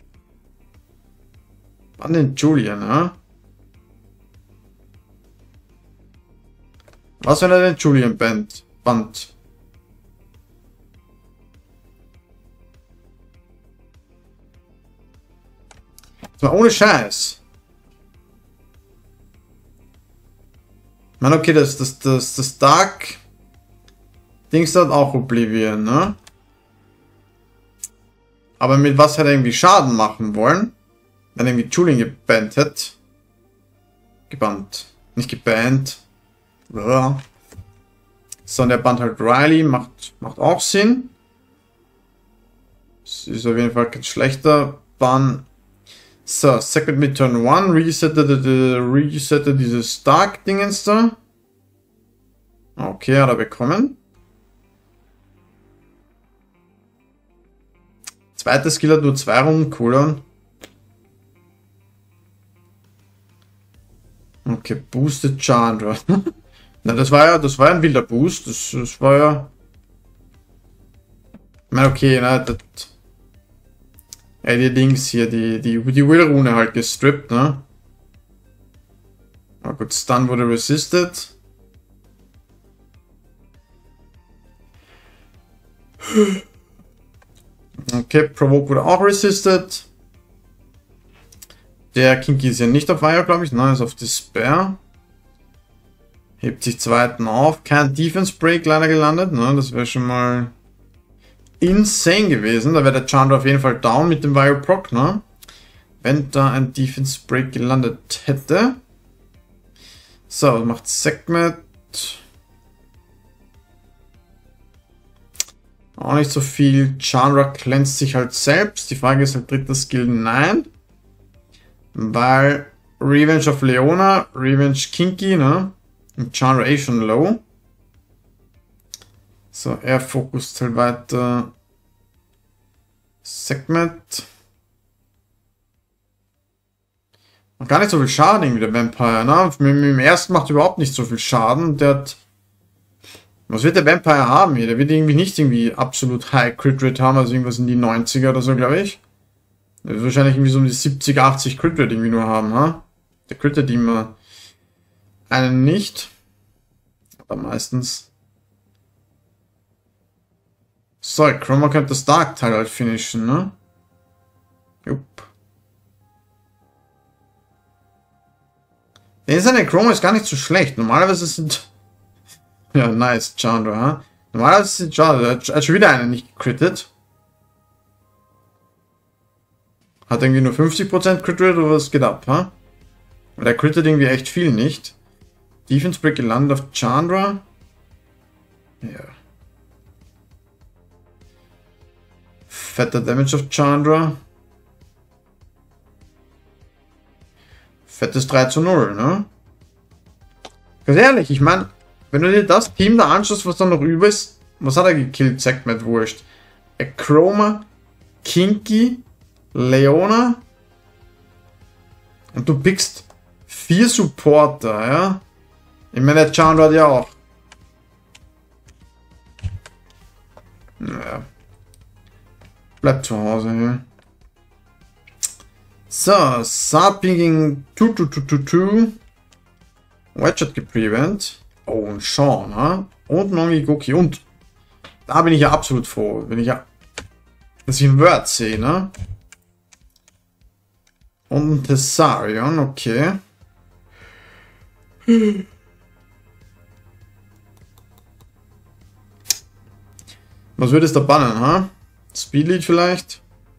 An den Julian, ne? Was, wenn er den Julian band? Band? Das war ohne Scheiß. Ich meine, okay, das, das, das, das Dark Dings hat auch Oblivion, ne? Aber mit was hätte er irgendwie Schaden machen wollen? Wenn er irgendwie Julian gebannt hätte. Gebannt. Nicht gebannt. So, und der Band halt Riley. Macht, macht auch Sinn. Das ist auf jeden Fall kein schlechter Bann. So, Second mit Turn one. Resette, resette dieses Dark-Dingens da. Okay, hat er bekommen. Zweiter Skill hat nur zwei Runden Cooldown. Okay, boosted Chandra. Na, das war ja, das war ja ein wilder Boost. Das, das war ja. Ich meine, okay, na, das. Ja, die Dings hier, die, die, die Will-Rune halt gestrippt, ne? Na gut, Stun wurde resisted. Okay, Provoke wurde auch resisted. Der Kinky ist ja nicht auf Fire, glaube ich. Nein, ist auf Despair. Hebt sich zweiten auf. Kein Defense Break leider gelandet. Ne? Das wäre schon mal insane gewesen. Da wäre der Chandra auf jeden Fall down mit dem Vireproc, ne? Wenn da ein Defense Break gelandet hätte. So, was macht Sekhmet? Auch nicht so viel. Chandra cleanst sich halt selbst. Die Frage ist halt, dritter Skill, nein. Weil Revenge of Leona, Revenge Kinky, ne? Und Chandra eh schon low. So, er fokust halt weiter. Sekhmet. Und gar nicht so viel Schaden irgendwie, der Vampire, ne? Mit, mit dem ersten macht überhaupt nicht so viel Schaden. Der hat. Was wird der Vampire haben hier? Der wird irgendwie nicht irgendwie absolut High Crit Rate haben, also irgendwas in die neunziger oder so, glaube ich. Der wird wahrscheinlich irgendwie so um die siebzig, achtzig Crit Rate irgendwie nur haben, ha? Der crittet immer einen nicht. Aber meistens. So, Chroma könnte das Dark-Teil halt finishen, ne? Jupp. Der seine Chroma ist gar nicht so schlecht. Normalerweise sind. Ja, nice, Chandra, ha? Normalerweise sind Chandra. Er hat schon wieder einen nicht gecrittet. Hat irgendwie nur fünfzig Prozent Crit Rate oder was geht ab, ha? Weil der crittet irgendwie echt viel nicht. Defense Break gelandet auf Chandra. Ja. Fetter Damage auf Chandra. Fettes drei zu null, ne? Ganz ehrlich, ich meine, wenn du dir das Team da anschaust, was da noch über ist, was hat er gekillt? Sekhmet, wurscht. Chroma, Kinky, Leona. Und du pickst vier Supporter, ja? Ich meine, der Chandra hat ja auch. Naja. Bleibt zu Hause hier. So, Saping gegen zwei zwei zwei zwei zwei. Wedge hat geprevent. Oh, und Sean, ha? Und Nongigoki und Da bin ich ja absolut froh, wenn ich ja, dass ich ein Word sehe, ne? Und ein Thessarion, okay. Was würde es da bannen, ha? Speedlead vielleicht?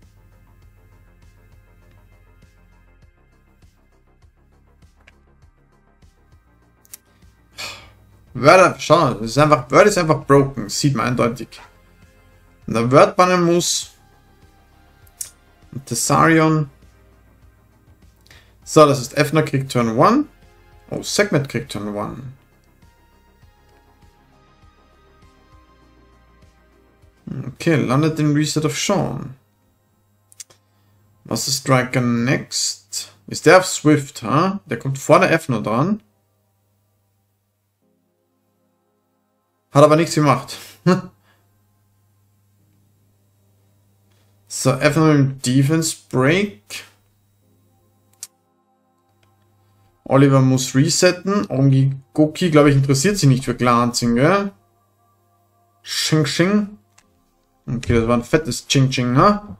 Word, schau, das ist einfach, Word ist einfach broken, das sieht man eindeutig. Wenn der Word bannen muss. Und Thessarion. So, das ist Effner kriegt Turn eins. Oh, Segment kriegt Turn eins. Okay, landet den Reset auf Sean. Was ist Striker next? Ist der auf Swift, ha? Der kommt vor der Effner dran. Hat aber nichts gemacht. So, Effner mit dem Defense Break. Oliver muss resetten. Ongi Goki, glaube ich, interessiert sich nicht für Glancing, gell? Xing Xing. Okay, das war ein fettes Ching Ching, ha?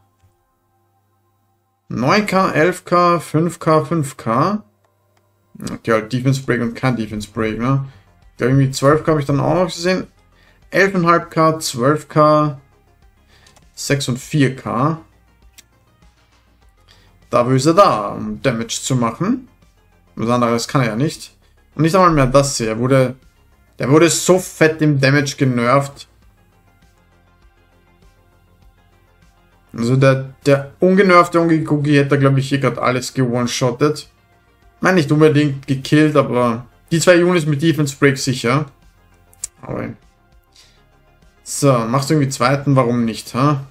neun K, elf K, fünf K, fünf K. Okay, halt Defense Break und kein Defense Break, ne? Ich glaube, irgendwie zwölf K habe ich dann auch noch gesehen. elf Komma fünf K, zwölf K, sechs und vier K. Dafür ist er da, um Damage zu machen. Was anderes kann er ja nicht. Und nicht einmal mehr das hier. Er wurde, der wurde so fett im Damage genervt. Also der, der ungenervte Ongi hätte, glaube ich, hier gerade alles ge-one-shottet. Nein, nicht unbedingt gekillt, aber die zwei Units mit Defense Break sicher. Aber so, machst du irgendwie zweiten, warum nicht, ha?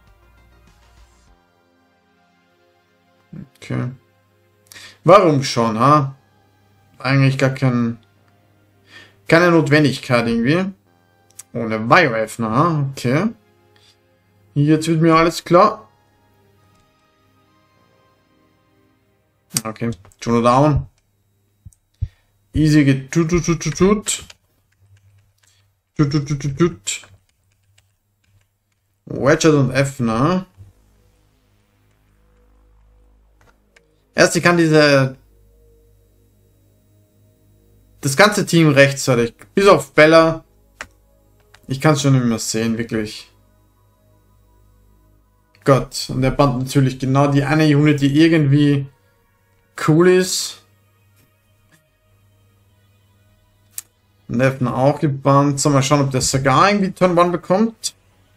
Okay. Warum schon, ha? Eigentlich gar kein, keine Notwendigkeit irgendwie. Ohne Bioöffner, ha? Okay. Jetzt wird mir alles klar. Okay, Juno down. Easy geht tut tut tut tut tut. Tut tut tut tut tut. Wedgett und Effner. Erst ich kann diese das ganze Team rechtzeitig, bis auf Bella. Ich kann es schon nicht mehr sehen, wirklich. Gott, und er bannt natürlich genau die eine Unit, die irgendwie cool ist. Neffen auch gebannt. So, mal schauen, ob der Sagar irgendwie Turn eins bekommt.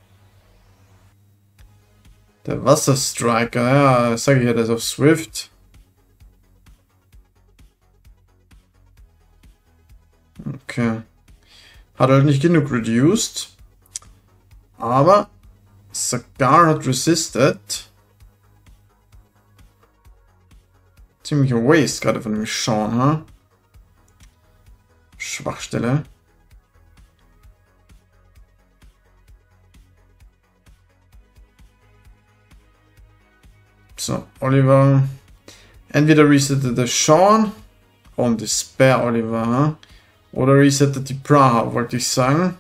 Der Wasserstriker, ja, sage ich ja, der ist auf Swift. Okay. Hat halt nicht genug reduced. Aber Sagar hat resisted. Ziemlicher Waste gerade von dem Sean, ha? Schwachstelle. So, Oliver. Entweder resettet der Sean und die Spare Oliver, ha? Oder resettet die Praha, wollte ich sagen.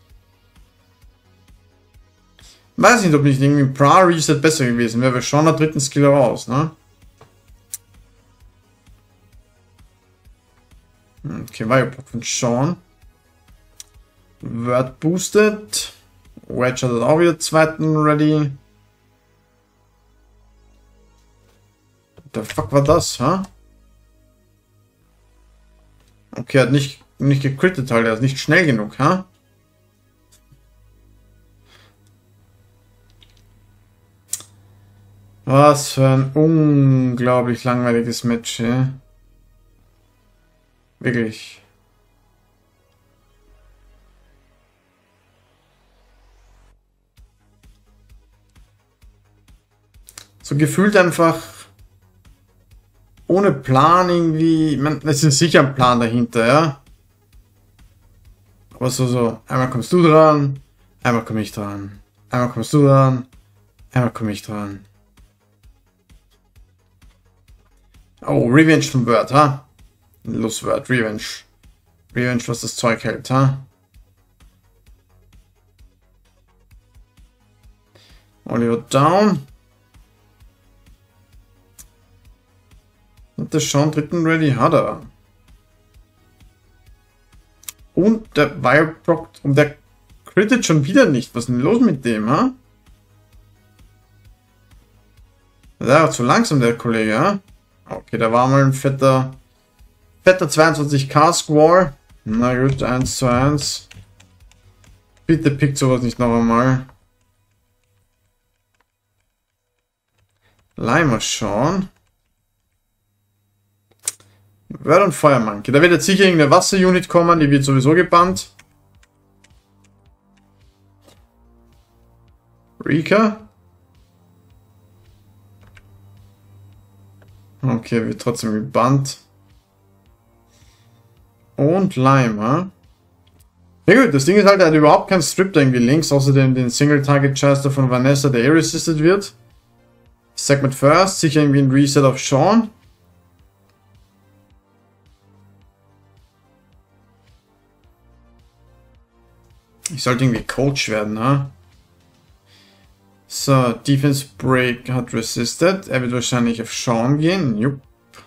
Weiß nicht, ob nicht irgendwie Praha Reset besser gewesen wäre, weil Sean hat dritten Skill raus, ne? Okay, Biopod von Sean. Word boosted. Wedge hat auch wieder zweiten ready. What the fuck war das, ha? Huh? Okay, er hat nicht, nicht gecrittet halt, er ist nicht schnell genug, ha? Huh? Was für ein unglaublich langweiliges Match, ja? Wirklich. So gefühlt einfach ohne Plan irgendwie. Ich meine, es ist sicher ein Plan dahinter, ja. Aber so, so, einmal kommst du dran, einmal komme ich dran, einmal kommst du dran, einmal komme ich dran. Oh, Revenge vom Word, ha? Los Word, Revenge. Revenge, was das Zeug hält, ha? Oliver down. Hat der schon dritten ready? Hat er. Und der Wireproc, und der crittet schon wieder nicht. Was ist denn los mit dem, ha? Der war zu langsam, der Kollege, ja? Okay, da war mal ein fetter, fetter zweiundzwanzig K Squall. Na gut, eins zu eins. Bitte pickt sowas nicht noch einmal. Leimer schauen. Word und Fire Monkey. Da wird jetzt sicher irgendeine Wasserunit kommen, die wird sowieso gebannt. Rika. Okay, wird trotzdem gebannt. Und Leimer. Ja gut, das Ding ist halt, er hat überhaupt keinen Strip da irgendwie links, außerdem den Single-Target-Chaster von Vanessa, der air-resisted wird. Segment First, sicher irgendwie ein Reset auf Sean. Ich sollte irgendwie Coach werden, ne? So, Defense Break hat resisted. Er wird wahrscheinlich auf Sean gehen. Jupp.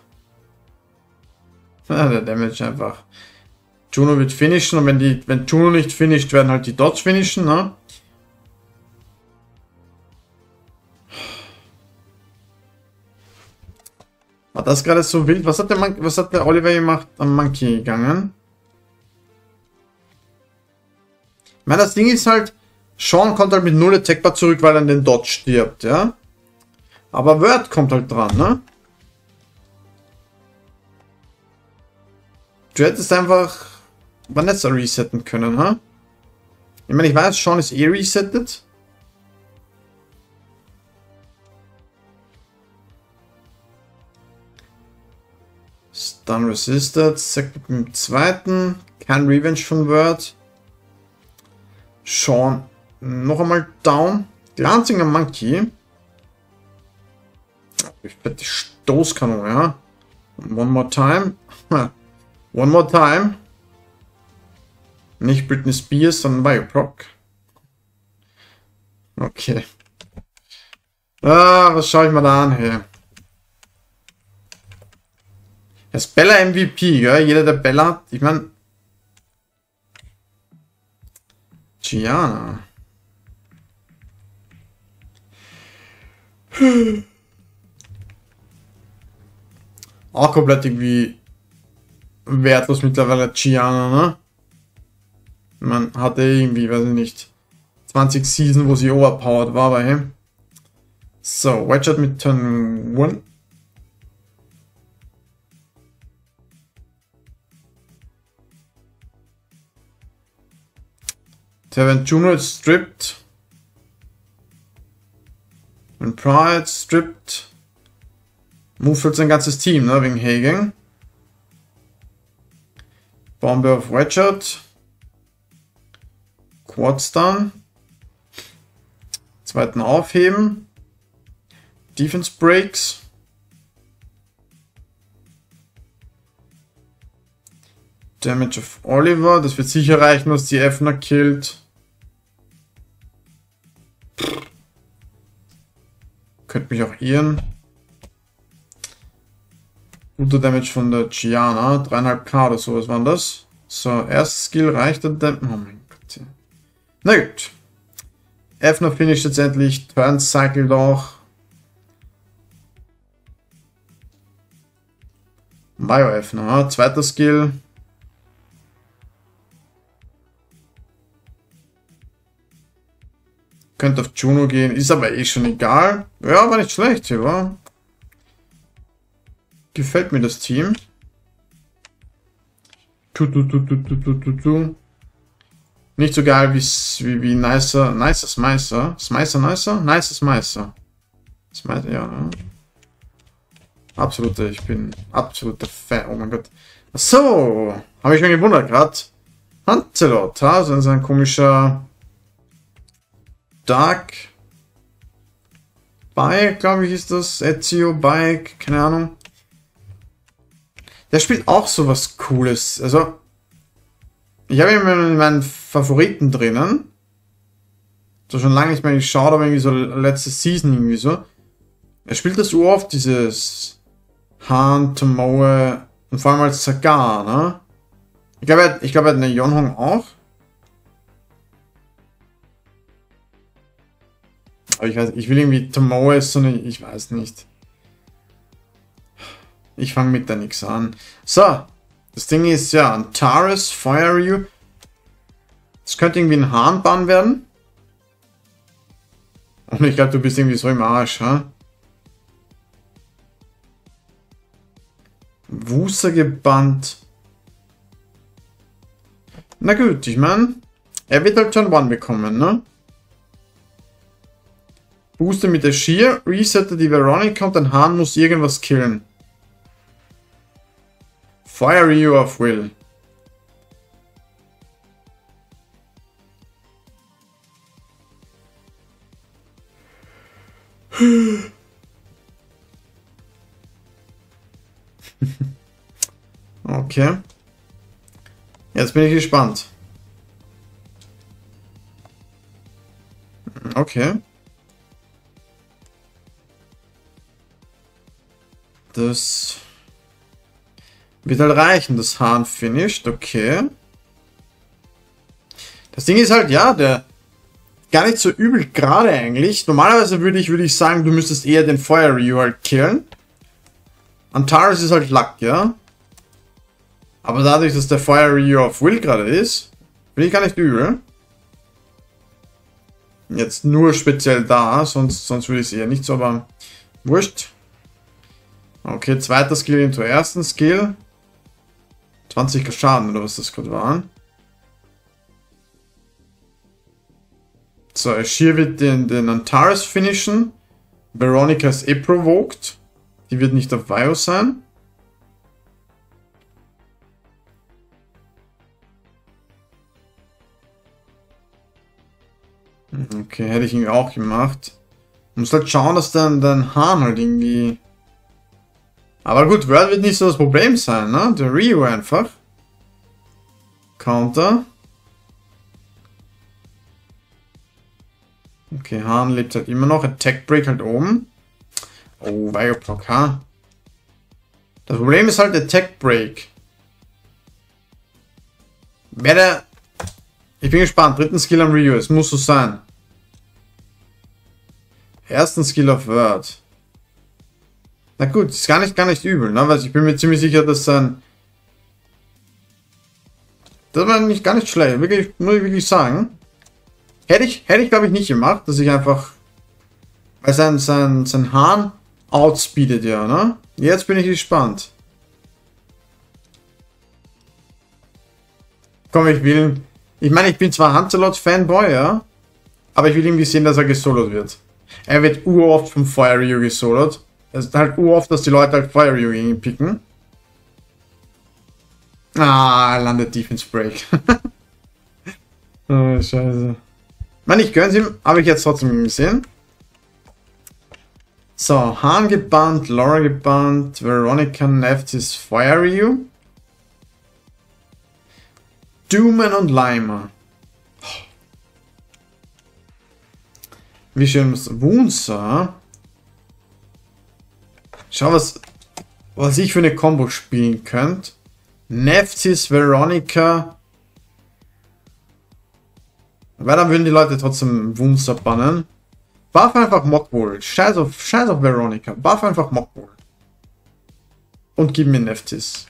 Ah, der Damage einfach. Juno wird finishen und wenn die, wenn Juno nicht finisht, werden halt die Dodge finishen, ne? War das gerade so wild? Was hat der Mon was hat der Oliver gemacht am Monkey gegangen? Ich meine, das Ding ist halt, Sean kommt halt mit null Attackbar zurück, weil er an den Dodge stirbt, ja? Aber Word kommt halt dran, ne? Du hättest einfach Vanessa resetten können, ha? Ich meine, ich weiß, Sean ist eh resettet. Stun resisted, Second mit dem zweiten, kein Revenge von Word. Sean noch einmal down. Glancinger Monkey. Ich werde die Stoßkanone, ja. One more time. One more time. Nicht Britney Spears, sondern Bioproc. Okay. Ah, was schaue ich mal da an, hey. Das Bella M V P, ja. Jeder, der Bella hat, ich meine. Gianna. Auch komplett irgendwie wertlos mittlerweile Gianna, ne? Man hatte irgendwie, weiß ich nicht, zwanzig Season, wo sie overpowered war bei ihm. So, Wedge mit Turn eins. Tja, wenn Juno jetzt strippt. Wenn Pride strippt. Move jetzt sein ganzes Team, ne, wegen Hagen. Bombe auf Wedgehut. Quadstun. Zweiten aufheben. Defense Breaks. Damage auf Oliver. Das wird sicher reichen, was die Effner killt. Könnte mich auch irren. Guter Damage von der Gianna. dreieinhalb K oder so, was war das? So, erstes Skill reicht der Damage. Oh mein Gott. Na gut. Effner finisht jetzt endlich. Turn Cycle doch. Bio Effner. Zweiter Skill. Könnte auf Juno gehen, ist aber eh schon egal. Ja, war nicht schlecht, ja. Gefällt mir das Team. Tu, tu, tu, tu, tu, tu, tu, tu. Nicht so geil wie, wie, wie Nicer, Nicer Smicer. Smicer, Nicer? Nicer Smicer. Smicer, ja, ja. Absoluter, ich bin absoluter Fan. Oh mein Gott. So, habe ich mir gewundert gerade. Hanzelot, also so ein komischer Dark Bike, glaube ich, ist das. Ezio Bike, keine Ahnung. Der spielt auch sowas Cooles. Also, ich habe ihn in meinen Favoriten drinnen. da schon lange nicht mehr geschaut, aber irgendwie so letzte Season irgendwie so. Er spielt das so oft, dieses Han, Tomoe und vor allem als Sagar, ne? Ich glaube, er, ich glaub, er hat eine Yonhong auch. Aber ich weiß, ich will irgendwie Tomoe ist so eine, ich weiß nicht. Ich fange mit da nichts an. So, das Ding ist ja, Antares, Fire Ryu. Das könnte irgendwie ein Han-Bann werden. Und ich glaube, du bist irgendwie so im Arsch, ha? Wusa gebannt. Na gut, ich meine, er wird halt Turn eins bekommen, ne? Booster mit der Shear, resette die Veronica und ein Han muss irgendwas killen. Fire Ryu of Will. Okay. Jetzt bin ich gespannt. Okay. Das wird halt reichen, das Hahn finished, okay. Das Ding ist halt, ja, der gar nicht so übel gerade eigentlich. Normalerweise würde ich, würde ich sagen, du müsstest eher den Fire Ryu halt killen. Antares ist halt Luck, ja. Aber dadurch, dass der Fire Ryu auf Will gerade ist, bin ich gar nicht übel. Jetzt nur speziell da, sonst, sonst würde ich es eher nicht so, aber wurscht. Okay, zweiter Skill into ersten Skill. zwanzig Schaden, oder was das gerade war. So, Shear wird den, den Antares finishen. Veronica ist eh provoked. Die wird nicht auf Vio sein. Okay, hätte ich irgendwie auch gemacht. Muss halt schauen, dass dann dein Hahn halt irgendwie... Aber gut, World wird nicht so das Problem sein, ne? Der Ryu einfach. Counter. Okay, Hahn lebt halt immer noch. Attack Break halt oben. Oh, Bioblock, ha? Das Problem ist halt Attack Break. Wer der... Ich bin gespannt. Dritten Skill am Ryu. Es muss so sein. Ersten Skill auf Word. Na gut, ist gar nicht, gar nicht übel, ne? Weil ich bin mir ziemlich sicher, dass sein... Das war nicht gar nicht schlecht. Wirklich, muss ich wirklich sagen. Hätte ich, hätte ich glaube ich nicht gemacht, dass ich einfach... Weil sein, sein, sein Hahn outspeedet ja, ne? Jetzt bin ich gespannt. Komm, ich will... Ich meine, ich bin zwar Hunter-Lot-Fanboy, ja? Aber ich will irgendwie sehen, dass er gesolot wird. Er wird uroft vom Fire Ryu gesolot. Es ist halt uroft, dass die Leute halt Fire Ryu gegen ihn picken. Ah, er landet Defense Break. Oh, scheiße. Ich meine, ich gönn's ihm, habe ich jetzt trotzdem gesehen. So, Hahn gebannt, Laura gebannt, Veronica Neftis Fire Ryu. Dooman und Limer. Wie schön ist Wunsa. Schau, was, was ich für eine Combo spielen könnte. Neftis, Veronica. Weil dann würden die Leute trotzdem Wunsa bannen. Buff einfach Mockbull. Scheiß auf, scheiß auf Veronica. Buff einfach Mockbull. Und gib mir Neftis.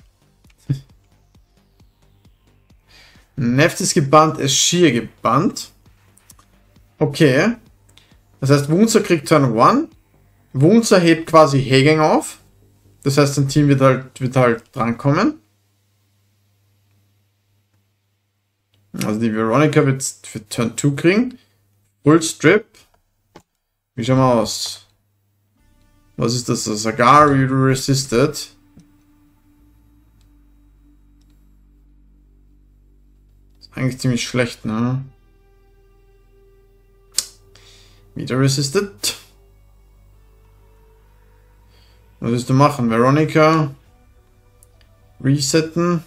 Neftis gebannt, es Shear gebannt. Okay. Das heißt, Wunsa kriegt Turn eins. Wunsa hebt quasi Hegang auf. Das heißt, ein Team wird halt, wird halt drankommen. Also die Veronica wird für Turn zwei kriegen. Full Strip. Wie schauen wir aus? Was ist das? Das Sagar Resisted. Eigentlich ziemlich schlecht, ne? Wieder resisted. Was willst du machen? Veronica. Resetten.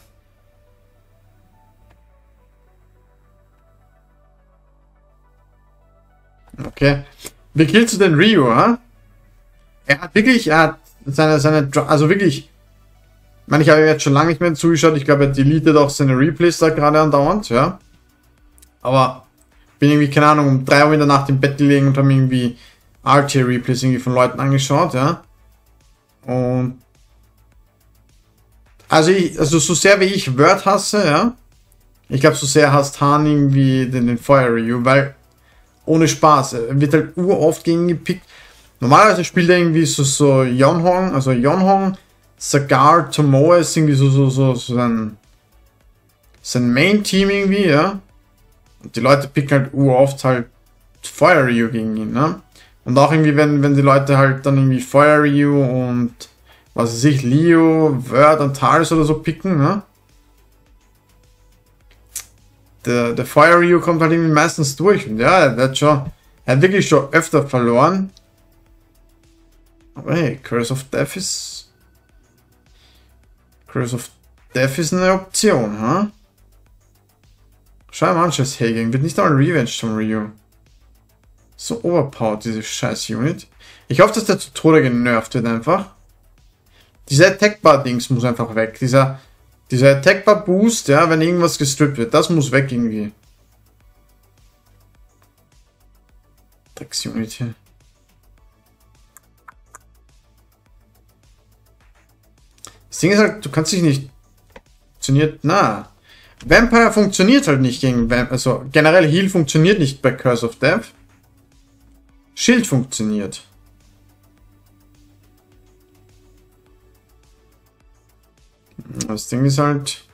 okay. Wie killst du den Ryu, ha? Er hat wirklich, er hat seine, seine, also wirklich, ich meine, ich habe jetzt schon lange nicht mehr zugeschaut, ich glaube, er deletet auch seine Replays da gerade andauernd, ja. Aber bin irgendwie, keine Ahnung, um drei Uhr in der Nacht im Bett gelegen und habe mir irgendwie R T-Replays irgendwie von Leuten angeschaut, ja. Und also, ich, also so sehr wie ich Word hasse, ja. Ich glaube, so sehr hasst Han irgendwie den, den Fire Ryu, weil ohne Spaß, er wird halt uroft gegen ihn gepickt. Normalerweise spielt er irgendwie so, so Yonhong, also Yonhong, Sagar, Tomoe ist irgendwie so, so, so, so sein, sein Main-Team irgendwie, ja. Und die Leute picken halt uroft halt Fire Ryu gegen ihn, ne. Und auch irgendwie, wenn, wenn die Leute halt dann irgendwie Fire Ryu und was weiß ich, Leo, Word und Tals oder so picken, ne? Der, der Fire Ryu kommt halt irgendwie meistens durch. Und ja, er hat schon, er hat wirklich schon öfter verloren. Aber hey, Curse of Death ist... Curse of Death ist eine Option, ha? Schau mal an, scheiß Haging. Wird nicht einmal Revenge zum Ryu. So overpowered, diese scheiß Unit. Ich hoffe, dass der zu Tode genervt wird einfach. Dieser Attack-Bar-Dings muss einfach weg. Dieser, dieser Attack-Bar-Boost, ja, wenn irgendwas gestrippt wird, das muss weg irgendwie. Drecks-Unit hier. Das Ding ist halt, du kannst dich nicht... Funktioniert, na. Vampire funktioniert halt nicht gegen Vampire. Also generell Heal funktioniert nicht bei Curse of Death. Schild funktioniert. Das Ding ist halt...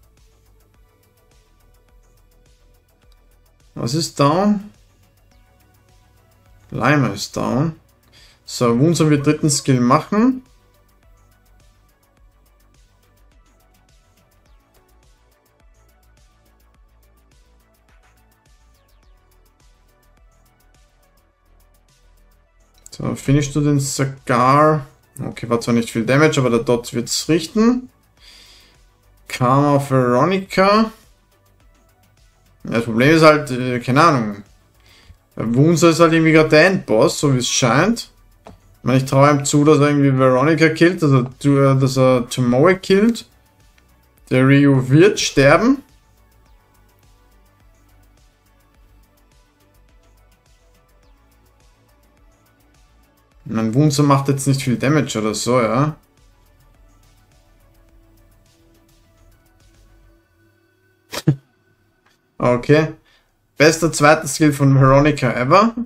Was ist down? Leimer ist down. So, Wounds sollen wir dritten Skill machen. So, finishst du den Sagar. Okay, war zwar nicht viel Damage, aber der Dot wird es richten. Karma Veronica. Ja, das Problem ist halt, äh, keine Ahnung. Wunser ist halt irgendwie gerade der Endboss, so wie es scheint. Ich meine, ich traue ihm zu, dass er irgendwie Veronica killt, dass er, dass er Tomoe killt. Der Ryu wird sterben. Mein Wunser macht jetzt nicht viel Damage oder so, ja. Okay. Bester zweiter Skill von Veronica ever.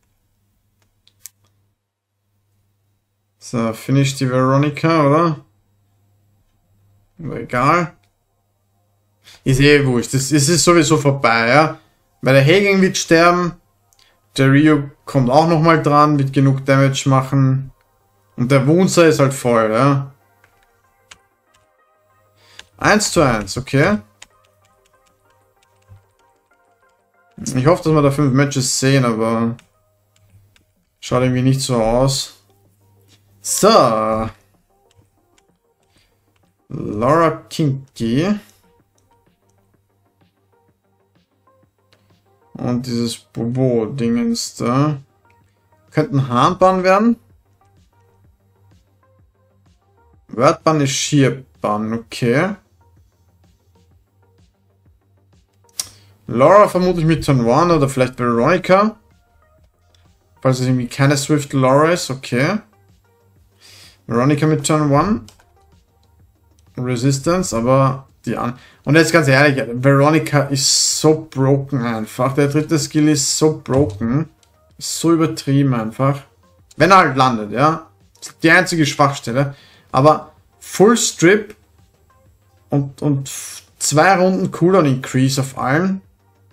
So, finish die Veronica, oder? Aber egal. Ist eh wurscht. Das ist, ist sowieso vorbei, ja. Weil der Haging wird sterben. Der Ryu kommt auch nochmal dran, wird genug Damage machen. Und der Wunser ist halt voll, ja. eins zu eins, okay. Ich hoffe, dass wir da fünf Matches sehen, aber schaut irgendwie nicht so aus. So. Laura Kinky. Und dieses Bobo-Dingens da. Könnten Hahnbahn werden. Wordbahn ist Schierbahn, okay. Laura vermute ich mit Turn eins oder vielleicht Veronica. Falls es irgendwie keine Swift Laura ist, okay. Veronica mit Turn eins. Resistance, aber die an. Und jetzt ganz ehrlich, Veronica ist so broken einfach. Der dritte Skill ist so broken. Ist so übertrieben einfach. Wenn er halt landet, ja. Die einzige Schwachstelle. Aber Full Strip und, und zwei Runden Cooldown Increase auf allen.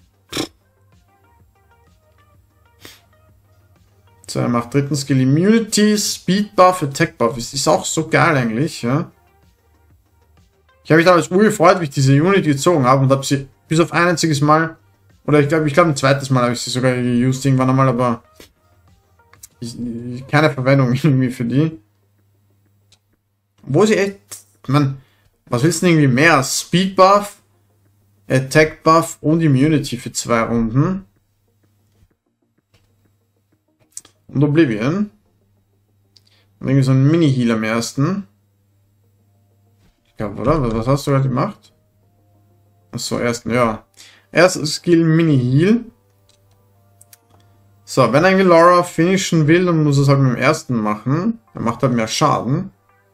So, er macht dritten Skill Immunity, Speed Buff, Attack Buff. Ist, ist auch so geil eigentlich, ja. Ich habe mich damals urgefreut, wie ich diese Unit gezogen habe und habe sie bis auf ein einziges Mal, oder ich glaube, ich glaube ein zweites Mal habe ich sie sogar geused irgendwann einmal, aber ich, ich, keine Verwendung irgendwie für die. Wo sie echt, man, was willst du denn irgendwie mehr? Speed Buff, Attack Buff und Immunity für zwei Runden. Und Oblivion. Und irgendwie so ein Mini-Heal am ersten. Ich glaube, oder? Was hast du gerade gemacht? Achso, ersten, ja. Erstes Skill Mini-Heal. So, wenn ein Laura finishen will, dann muss es halt mit dem ersten machen. Er macht halt mehr Schaden.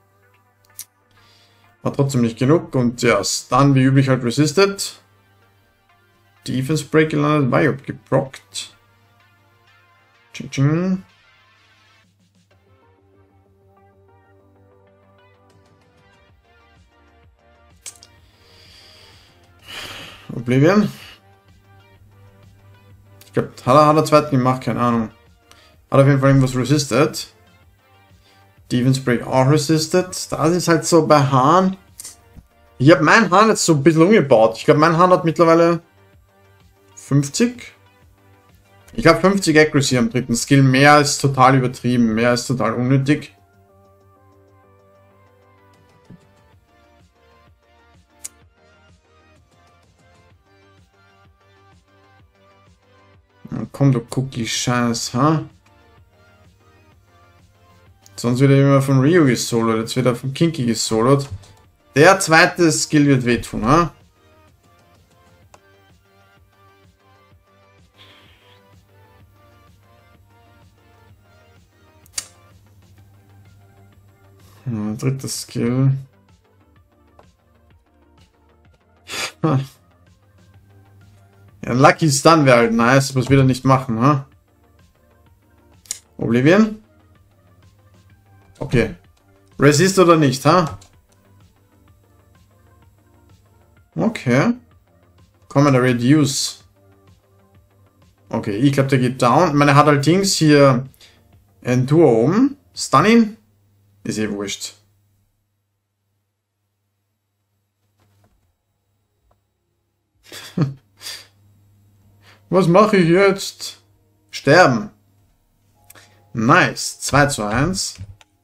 War trotzdem nicht genug. Und ja, Stun wie üblich halt resisted. Defense Break gelandet, Viop geprockt. Ching ching. Oblivion. Ich glaube, hat er, hat er zweiten gemacht, keine Ahnung. Hat auf jeden Fall irgendwas resisted. Defense Break auch resisted. Das ist halt so bei Hahn. Ich habe meinen Hahn jetzt so ein bisschen umgebaut. Ich glaube, mein Hahn hat mittlerweile fünfzig. Ich glaube fünfzig Accuracy am dritten Skill. Mehr ist total übertrieben. Mehr ist total unnötig. Komm, du Cookie-Scheiß, ha? Sonst wird er immer von Ryu gesolot, jetzt wird er von Kinky gesolot. Der zweite Skill wird wehtun, ha? Hm, dritter Skill. Ja, ein Lucky Stun wäre halt nice, aber das will er nicht machen, ha? Oblivion? Okay. Resist oder nicht, ha? Okay. Komm mal, der Reduce. Okay, ich glaube, der geht down. Ich meine, er hat allerdings hier ein Tour oben. Stun ihn? Ist eh wurscht. Was mache ich jetzt? Sterben. Nice. zwei zu eins.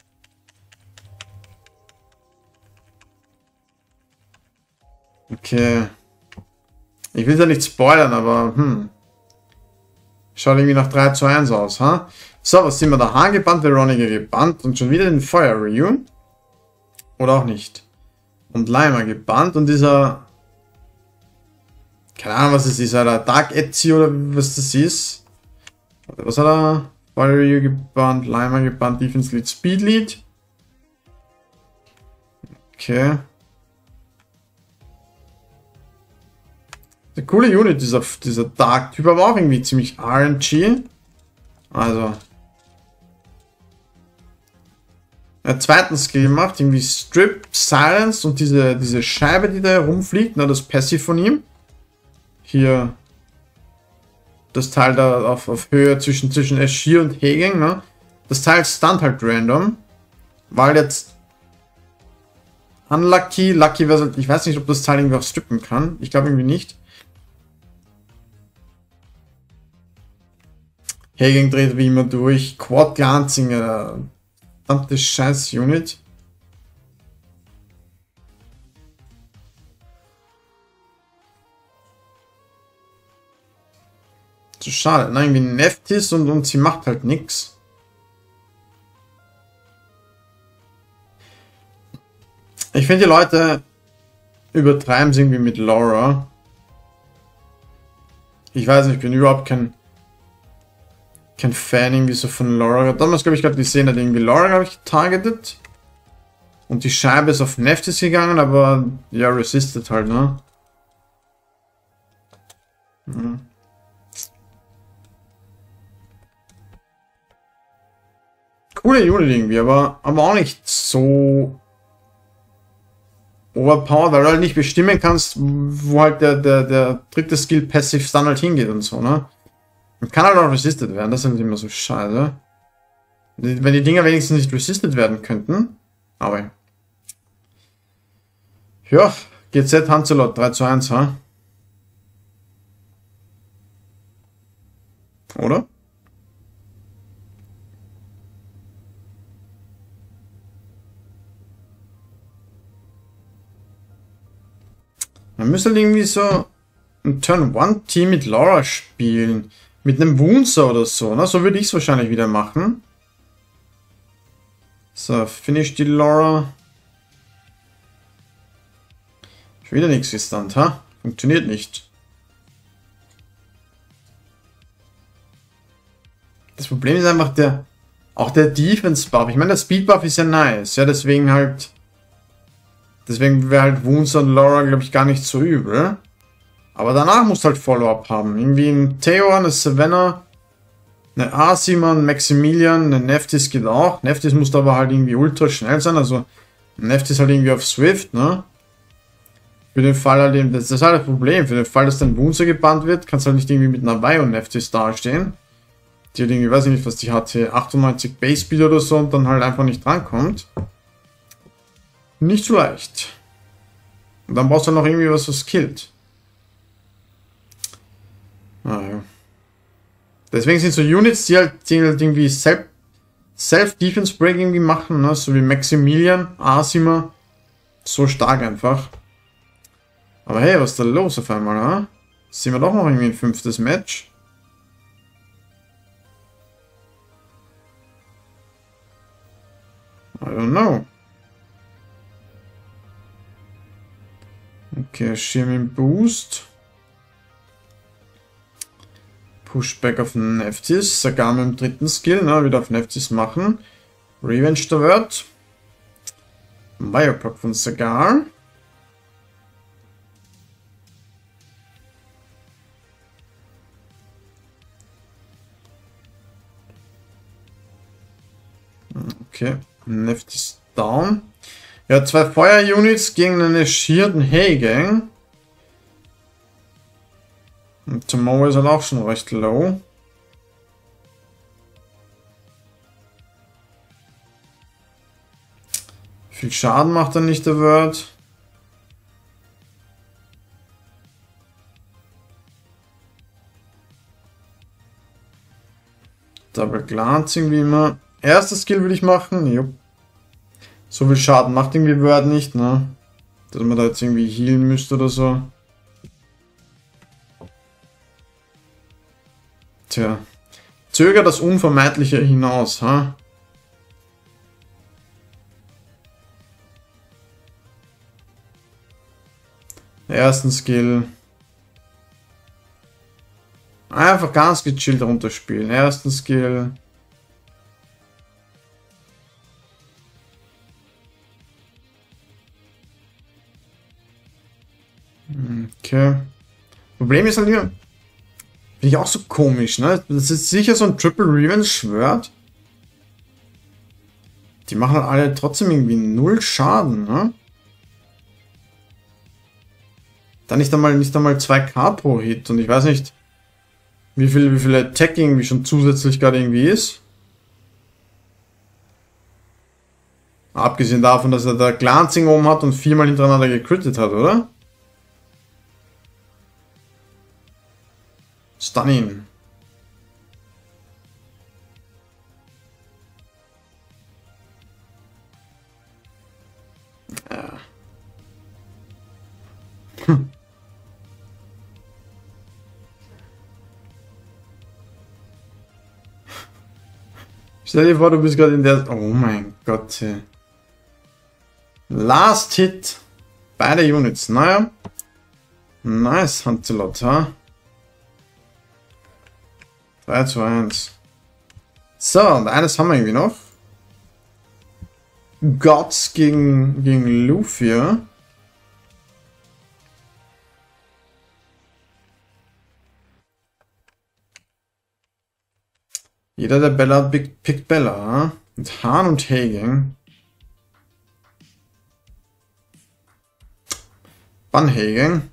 Okay. Ich will ja nicht spoilern, aber hm. Schaut irgendwie nach drei zu eins aus, ha? So, was sind wir da? Hahn gebannt, Veronica gebannt und schon wieder den Feuer Ryu. Oder auch nicht. Und Leimer gebannt und dieser... Keine Ahnung, was das ist, Alter. Dark Etsy oder was das ist. Was hat er? Feuer Ryu gebannt, Leimer gebannt, Defense Lead, Speed Lead. Okay. Eine coole Unit, dieser, dieser Dark-Typ, aber auch irgendwie ziemlich R N G. Also. Er hat zweiten Skill gemacht, irgendwie Strip, Silence und diese, diese Scheibe, die da herumfliegt, ne, das Passive von ihm. Hier. Das Teil da auf, auf Höhe zwischen, zwischen Ashir und Hegeng, ne. Das Teil stunt halt random. Weil jetzt. Unlucky, Lucky wäre halt, ich weiß nicht, ob das Teil irgendwie auch strippen kann. Ich glaube irgendwie nicht. Hegeng dreht wie immer durch. Quad Glanzinger. Verdammte scheiß Unit. So schade. Nein, irgendwie Neftis und, und sie macht halt nichts. Ich finde, die Leute übertreiben es irgendwie mit Laura. Ich weiß nicht, ich bin überhaupt kein kein Fan irgendwie so von Laura. Damals, glaube ich, gerade gesehen hat irgendwie Laura, glaube ich, getargetet. Und die Scheibe ist auf Neftis gegangen, aber ja, resisted halt, ne? Mhm. Coole Unit irgendwie, aber, aber auch nicht so overpowered, weil du halt nicht bestimmen kannst, wo halt der, der, der dritte Skill Passive dann halt hingeht und so, ne? Und kann halt auch resisted werden, das ist halt immer so schade. Wenn die Dinger wenigstens nicht resisted werden könnten. Aber. Ja, G Z Hanzelot drei zu eins, ha? Oder? Man müsste halt irgendwie so ein Turn-one-Team mit Laura spielen. Mit einem Wunzer oder so, ne? So würde ich es wahrscheinlich wieder machen. So, finish die Laura. Schon wieder nichts gestunt, ha? Funktioniert nicht. Das Problem ist einfach der, auch der Defense Buff. Ich meine, der Speed Buff ist ja nice, ja, deswegen halt, deswegen wäre halt Wounds und Laura, glaube ich, gar nicht so übel. Aber danach musst du halt Follow-up haben. Irgendwie ein Theo, eine Savannah, eine Asima, ein Maximilian, eine Nephthys geht auch. Nephthys muss aber halt irgendwie ultra schnell sein, also Nephthys halt irgendwie auf Swift, ne? Für den Fall halt eben, das ist halt das Problem, für den Fall, dass dein Wunzer gebannt wird, kannst du halt nicht irgendwie mit einer Vi und Nephthys dastehen. Die hat irgendwie, weiß ich nicht, was die hatte, achtundneunzig Base Speed oder so und dann halt einfach nicht drankommt. Nicht so leicht. Und dann brauchst du noch irgendwie was, was killt. Naja. Deswegen sind so Units, die halt, die halt irgendwie Self-Defense-Break irgendwie machen, ne? So wie Maximilian, Asima. So stark einfach. Aber hey, was ist da los auf einmal, ne? Sehen wir doch noch irgendwie ein fünftes Match. I don't know. Okay, Schirm im Boost. Pushback auf Nephthys. Sogar mit dem dritten Skill, ne? Wieder auf Nephthys machen. Revenge der Word. Bioproc von Sagar. Okay, Nephthys down. Ja, zwei Feuer-Units gegen eine Sheard Hey-Gang. Und Tomorrow ist halt auch schon recht low. Viel Schaden macht er nicht, der Word. Double Glancing wie immer. Erster Skill würde ich machen. Jupp. So viel Schaden macht irgendwie Word nicht, ne? Dass man da jetzt irgendwie healen müsste oder so. Tja. Zögert das Unvermeidliche hinaus, ha? Ersten Skill. Einfach ganz gechillt runterspielen. Ersten Skill. Okay. Problem ist halt hier, finde ich auch so komisch, ne? Das ist sicher so ein Triple Revenge Schwert. Die machen halt alle trotzdem irgendwie null Schaden, ne? Dann nicht einmal, nicht einmal zwei K pro Hit und ich weiß nicht, wie viel, wie viel Attack irgendwie schon zusätzlich gerade irgendwie ist. Abgesehen davon, dass er da Glancing oben hat und viermal hintereinander gecrittet hat, oder? Stunning. Ja. Hm. Stell dir vor, du bist gerade in der... Oh mein Gott. Last Hit. Beide Units. Naja. Nice, Huntelot, ha? drei zu eins. So, und eines haben wir irgendwie noch. Gods gegen, gegen Lufia. Jeder der Bella Big pickt Bella. Mit Hahn und Hagen. Van Hagen.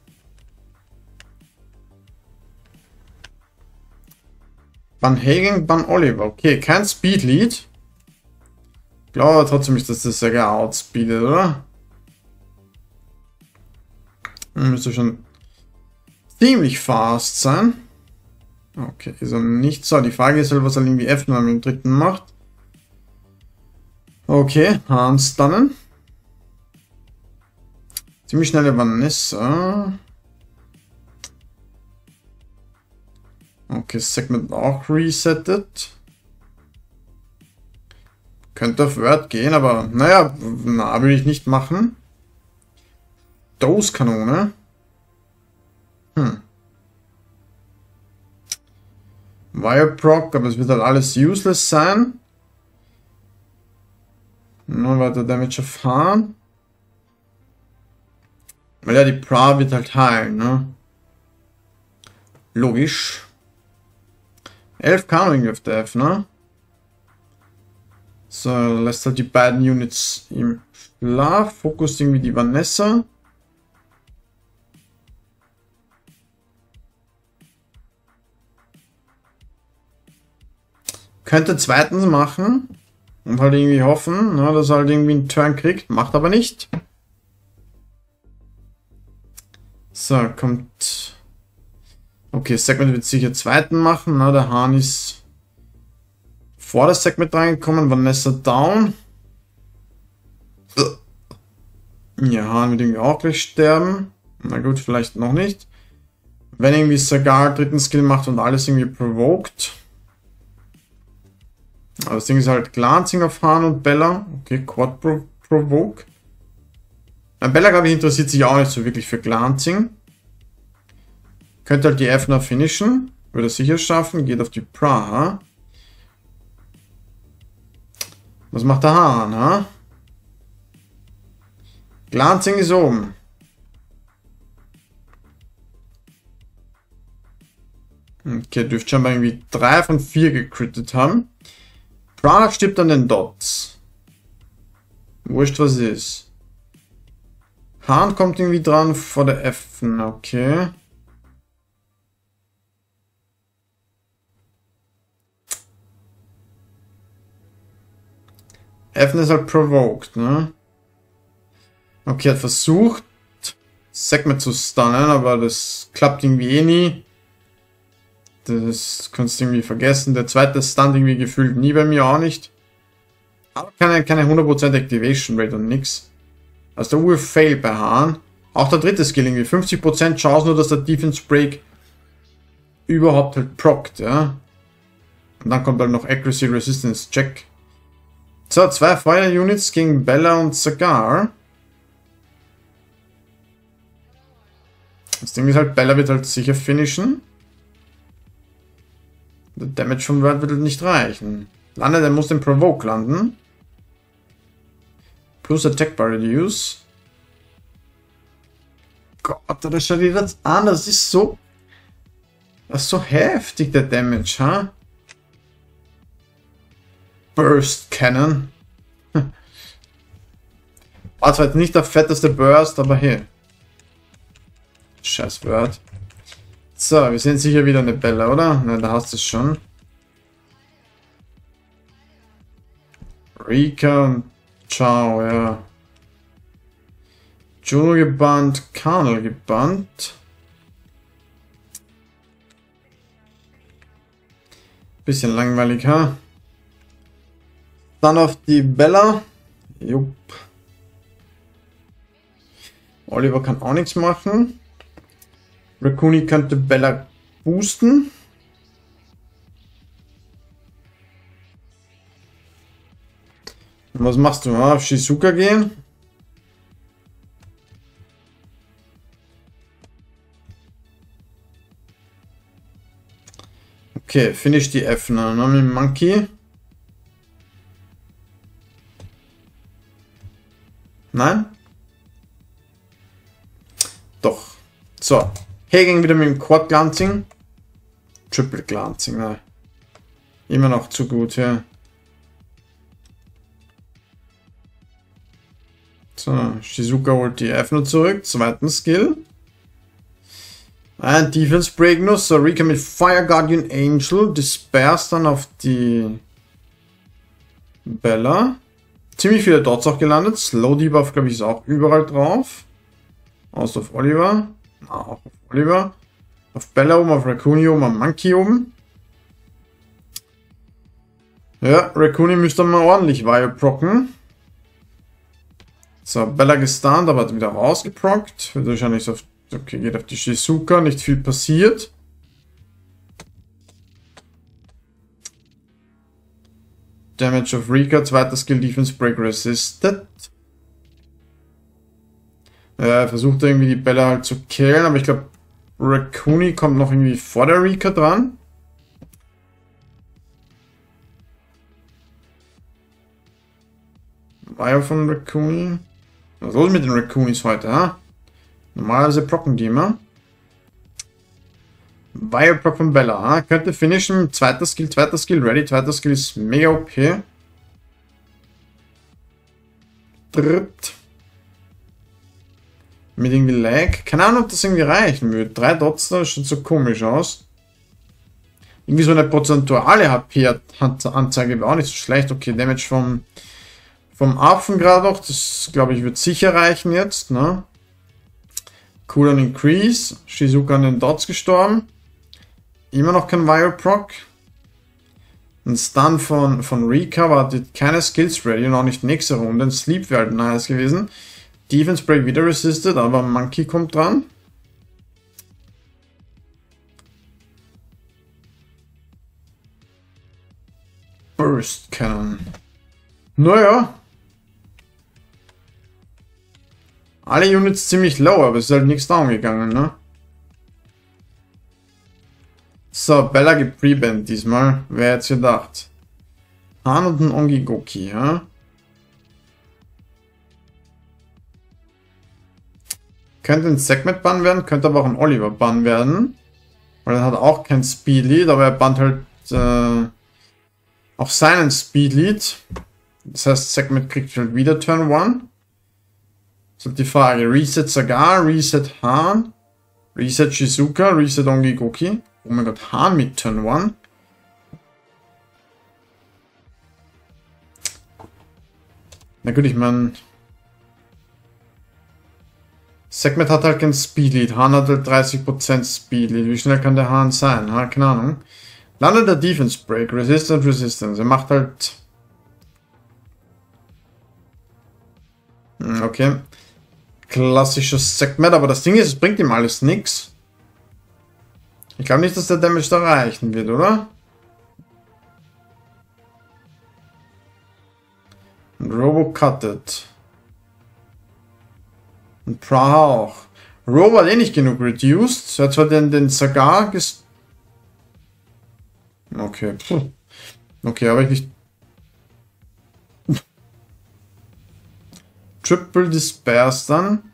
Van Hagen, Van Oliver. Okay, kein Speed Lead. Ich glaube trotzdem nicht, dass das sehr outspeedet, oder? Müsste schon ziemlich fast sein. Okay, ist er nicht so. Die Frage ist halt, was er irgendwie F null mit dem dritten macht. Okay, Handstunnen. Ziemlich schnelle Vanessa. Okay, Segment auch resettet. Könnte auf Word gehen, aber naja, na, will ich nicht machen. Dose-Kanone. Hm. Wireproc, aber es wird halt alles useless sein. Nur weiter Damage erfahren. Weil ja, die Pra wird halt heilen, ne? Logisch. elf Canoing auf der F, ne? So, lässt halt die beiden Units im Schlaf. Fokus irgendwie die Vanessa. Könnte zweitens machen. Und halt irgendwie hoffen, ne, dass er halt irgendwie einen Turn kriegt. Macht aber nicht. So, kommt... Okay, Segment wird sicher zweiten machen. Ne, der Hahn ist vor das Segment reingekommen. Vanessa down. Ja, Hahn wird irgendwie auch gleich sterben. Na gut, vielleicht noch nicht. Wenn irgendwie Sagar dritten Skill macht und alles irgendwie provoked. Aber das Ding ist halt Glancing auf Hahn und Bella. Okay, Quad Pro Provoke. Na, Bella, glaube ich, interessiert sich auch nicht so wirklich für Glancing. Könnte halt die F noch finishen. Würde er sicher schaffen. Geht auf die Pra. Was macht der Hahn, ha? Glancing ist oben. Okay, dürfte scheinbar irgendwie drei von vier gecrittet haben. Pra stirbt an den Dots. Wurscht, was ist. Hahn kommt irgendwie dran vor der F. Okay. F ist halt provoked, ne? Okay, hat versucht, Segment zu stunnen, aber das klappt irgendwie eh nie. Das kannst du irgendwie vergessen. Der zweite Stun irgendwie gefühlt nie bei mir, auch nicht. Aber keine, keine hundert Prozent Activation Rate und nix. Also der Ur-Fail bei Hahn. Auch der dritte Skill irgendwie. fünfzig Prozent Chance nur, dass der Defense Break überhaupt halt prockt, ja. Und dann kommt halt noch Accuracy Resistance Check. So, zwei Feuer-Units gegen Bella und Sagar. Das Ding ist halt, Bella wird halt sicher finishen. Der Damage vom Word wird halt nicht reichen. Landet, er muss den Provoke landen. Plus Attack by Reduce. Gott, das schaut dir das an. Das ist so... Das ist so heftig, der Damage, ha? Burst Cannon. War zwar jetzt nicht der fetteste Burst, aber hey. Scheiß Word. So, wir sehen sicher wieder eine Bella, oder? Ne, da hast du es schon. Rika und Ciao, ja. Juno gebannt, Karnel gebannt. Bisschen langweilig, ha? Dann auf die Bella. Jupp. Oliver kann auch nichts machen. Rakuni könnte Bella boosten. Und was machst du? Auf Shizuka gehen? Okay, finish die F. Dann mit Monkey. Nein? Doch. So. Hagen wieder mit dem Quad Glancing. Triple Glancing, nein. Immer noch zu gut, ja. So, Shizuka holt die F nur zurück. Zweiten Skill. Ein Defense Break nur. So, Rika mit Fire Guardian Angel. Disperse dann auf die Bella. Ziemlich viele Dots auch gelandet. Slow Debuff, glaube ich, ist auch überall drauf. Außer auf Oliver. Ah, auch auf Oliver. Auf Bella oben, auf Rakuni oben, auf Monkey oben. Ja, Rakuni müsste mal ordentlich Wire procken. So, Bella gestunt, aber hat wieder rausgeprockt. Wird wahrscheinlich so auf, okay, geht auf die Shizuka, nicht viel passiert. Damage of Rika, zweiter Skill Defense Break Resisted. Er versucht irgendwie die Bälle halt zu killen, aber ich glaube, Raccoon kommt noch irgendwie vor der Rika dran. War ja von Raccoon. Was ist los mit den Raccoonies heute, ha? Normalerweise procken die immer. Vireproc von Bella, ha? Könnte finishen. Zweiter Skill, zweiter Skill, ready. Zweiter Skill ist mega O P. Dritt. Mit irgendwie Lag. Keine Ahnung, ob das irgendwie reichen würde. Drei Dots, das schaut so komisch aus. Irgendwie so eine prozentuale H P-Anzeige wäre auch nicht so schlecht. Okay, Damage vom, vom Affen gerade noch. Das, glaube ich, wird sicher reichen jetzt, ne? Cooldown Increase. Shizuka an den Dots gestorben. Immer noch kein Vireproc. Ein Stun von, von Rika, war keine Skills ready und auch nicht nächste Runde. Ein Sleep wäre halt nice gewesen. Defense Break wieder resisted, aber Monkey kommt dran. Burst Cannon. Naja. Alle Units ziemlich low, aber es ist halt nichts down gegangen, ne? So, Bella geprebannt diesmal. Wer hätte es gedacht? Han und ein Ongigoki, ja? Könnte ein Segment-Bann werden, könnte aber auch ein Oliver-Bann werden. Weil er hat auch kein Speed-Lead, aber er bannt halt äh, auch seinen Speed-Lead. Das heißt, Segment kriegt halt wieder Turn eins. Das ist die Frage. Reset Sagar, Reset Han, Reset Shizuka, Reset Ongigoki. Oh mein Gott, Han mit Turn eins. Na gut, ich meine... Segment hat halt kein Speedlead, Han hat halt dreißig Prozent Speedlead. Wie schnell kann der Han sein? Ha, keine Ahnung. Landet der Defense Break, Resistance, Resistance. Er macht halt... Okay. Klassisches Segment, aber das Ding ist, es bringt ihm alles nichts. Ich glaube nicht, dass der Damage da reichen wird, oder? Und Robo cuttet. Und Praha auch. Robo hat eh nicht genug reduced. Er hat zwar den, den Sagar ges... Okay. Puh. Okay, aber ich nicht... Triple Disperse dann.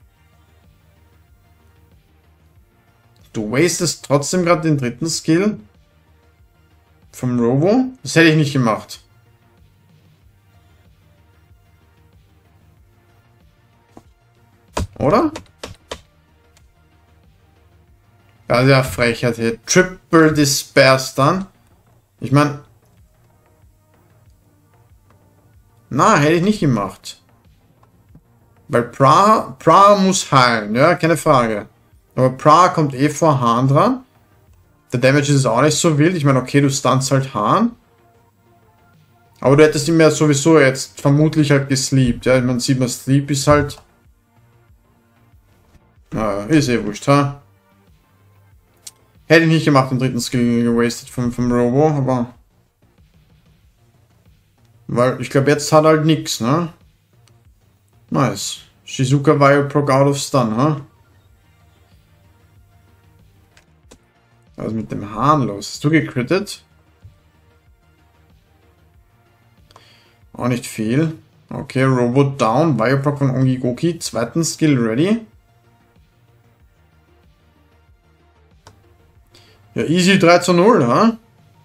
Du wastest trotzdem gerade den dritten Skill. Vom Robo. Das hätte ich nicht gemacht. Oder? Ja, ja, Frechheit hier. Triple Disperse dann. Ich meine... Na, hätte ich nicht gemacht. Weil Praha, Praha muss heilen, ja, keine Frage. Aber Praha kommt eh vor Han dran. Der Damage ist auch nicht so wild. Ich meine, okay, du stunst halt Han. Aber du hättest ihn ja sowieso jetzt vermutlich halt gesleept, ja. Ich meine, sieht man, Sleep ist halt... Naja, ist eh wurscht, ha? Hätte ich nicht gemacht, den dritten Skill gewastet vom, vom Robo, aber... Weil, ich glaube, jetzt hat er halt nix, ne? Nice. Shizuka Vireproc out of stun, ha? Was ist mit dem Hahn los? Hast du gecrittet? Auch nicht viel. Okay, Robo down. Vireproc von Ongigoki. Zweiten Skill ready. Ja, easy drei zu null, ha?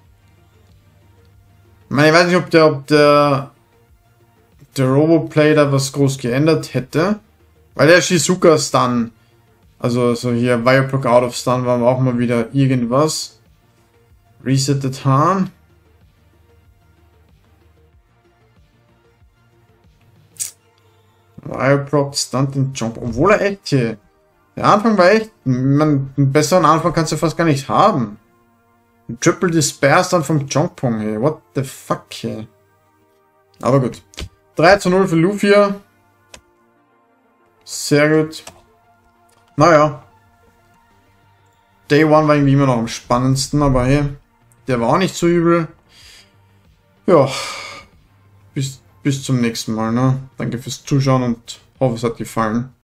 Ich meine, ich weiß nicht, ob der, ob der, der Robo-Play da was groß geändert hätte. Weil der Shizuka Stun, also so hier Vireproc out of Stun, war auch mal wieder irgendwas. Resetted Han. Vireproc Stunt den Jump, obwohl er echt hier... Der Anfang war echt... Man, einen besseren Anfang kannst du fast gar nicht haben. Ein Triple Disperse dann vom Jongpong, hey. What the fuck, hey. Aber gut. drei zu null für Lufia. Sehr gut. Naja. Day One war irgendwie immer noch am spannendsten, aber hey. Der war auch nicht so übel. Ja. bis zum nächsten Mal. Ne? Danke fürs Zuschauen und hoffe, es hat gefallen.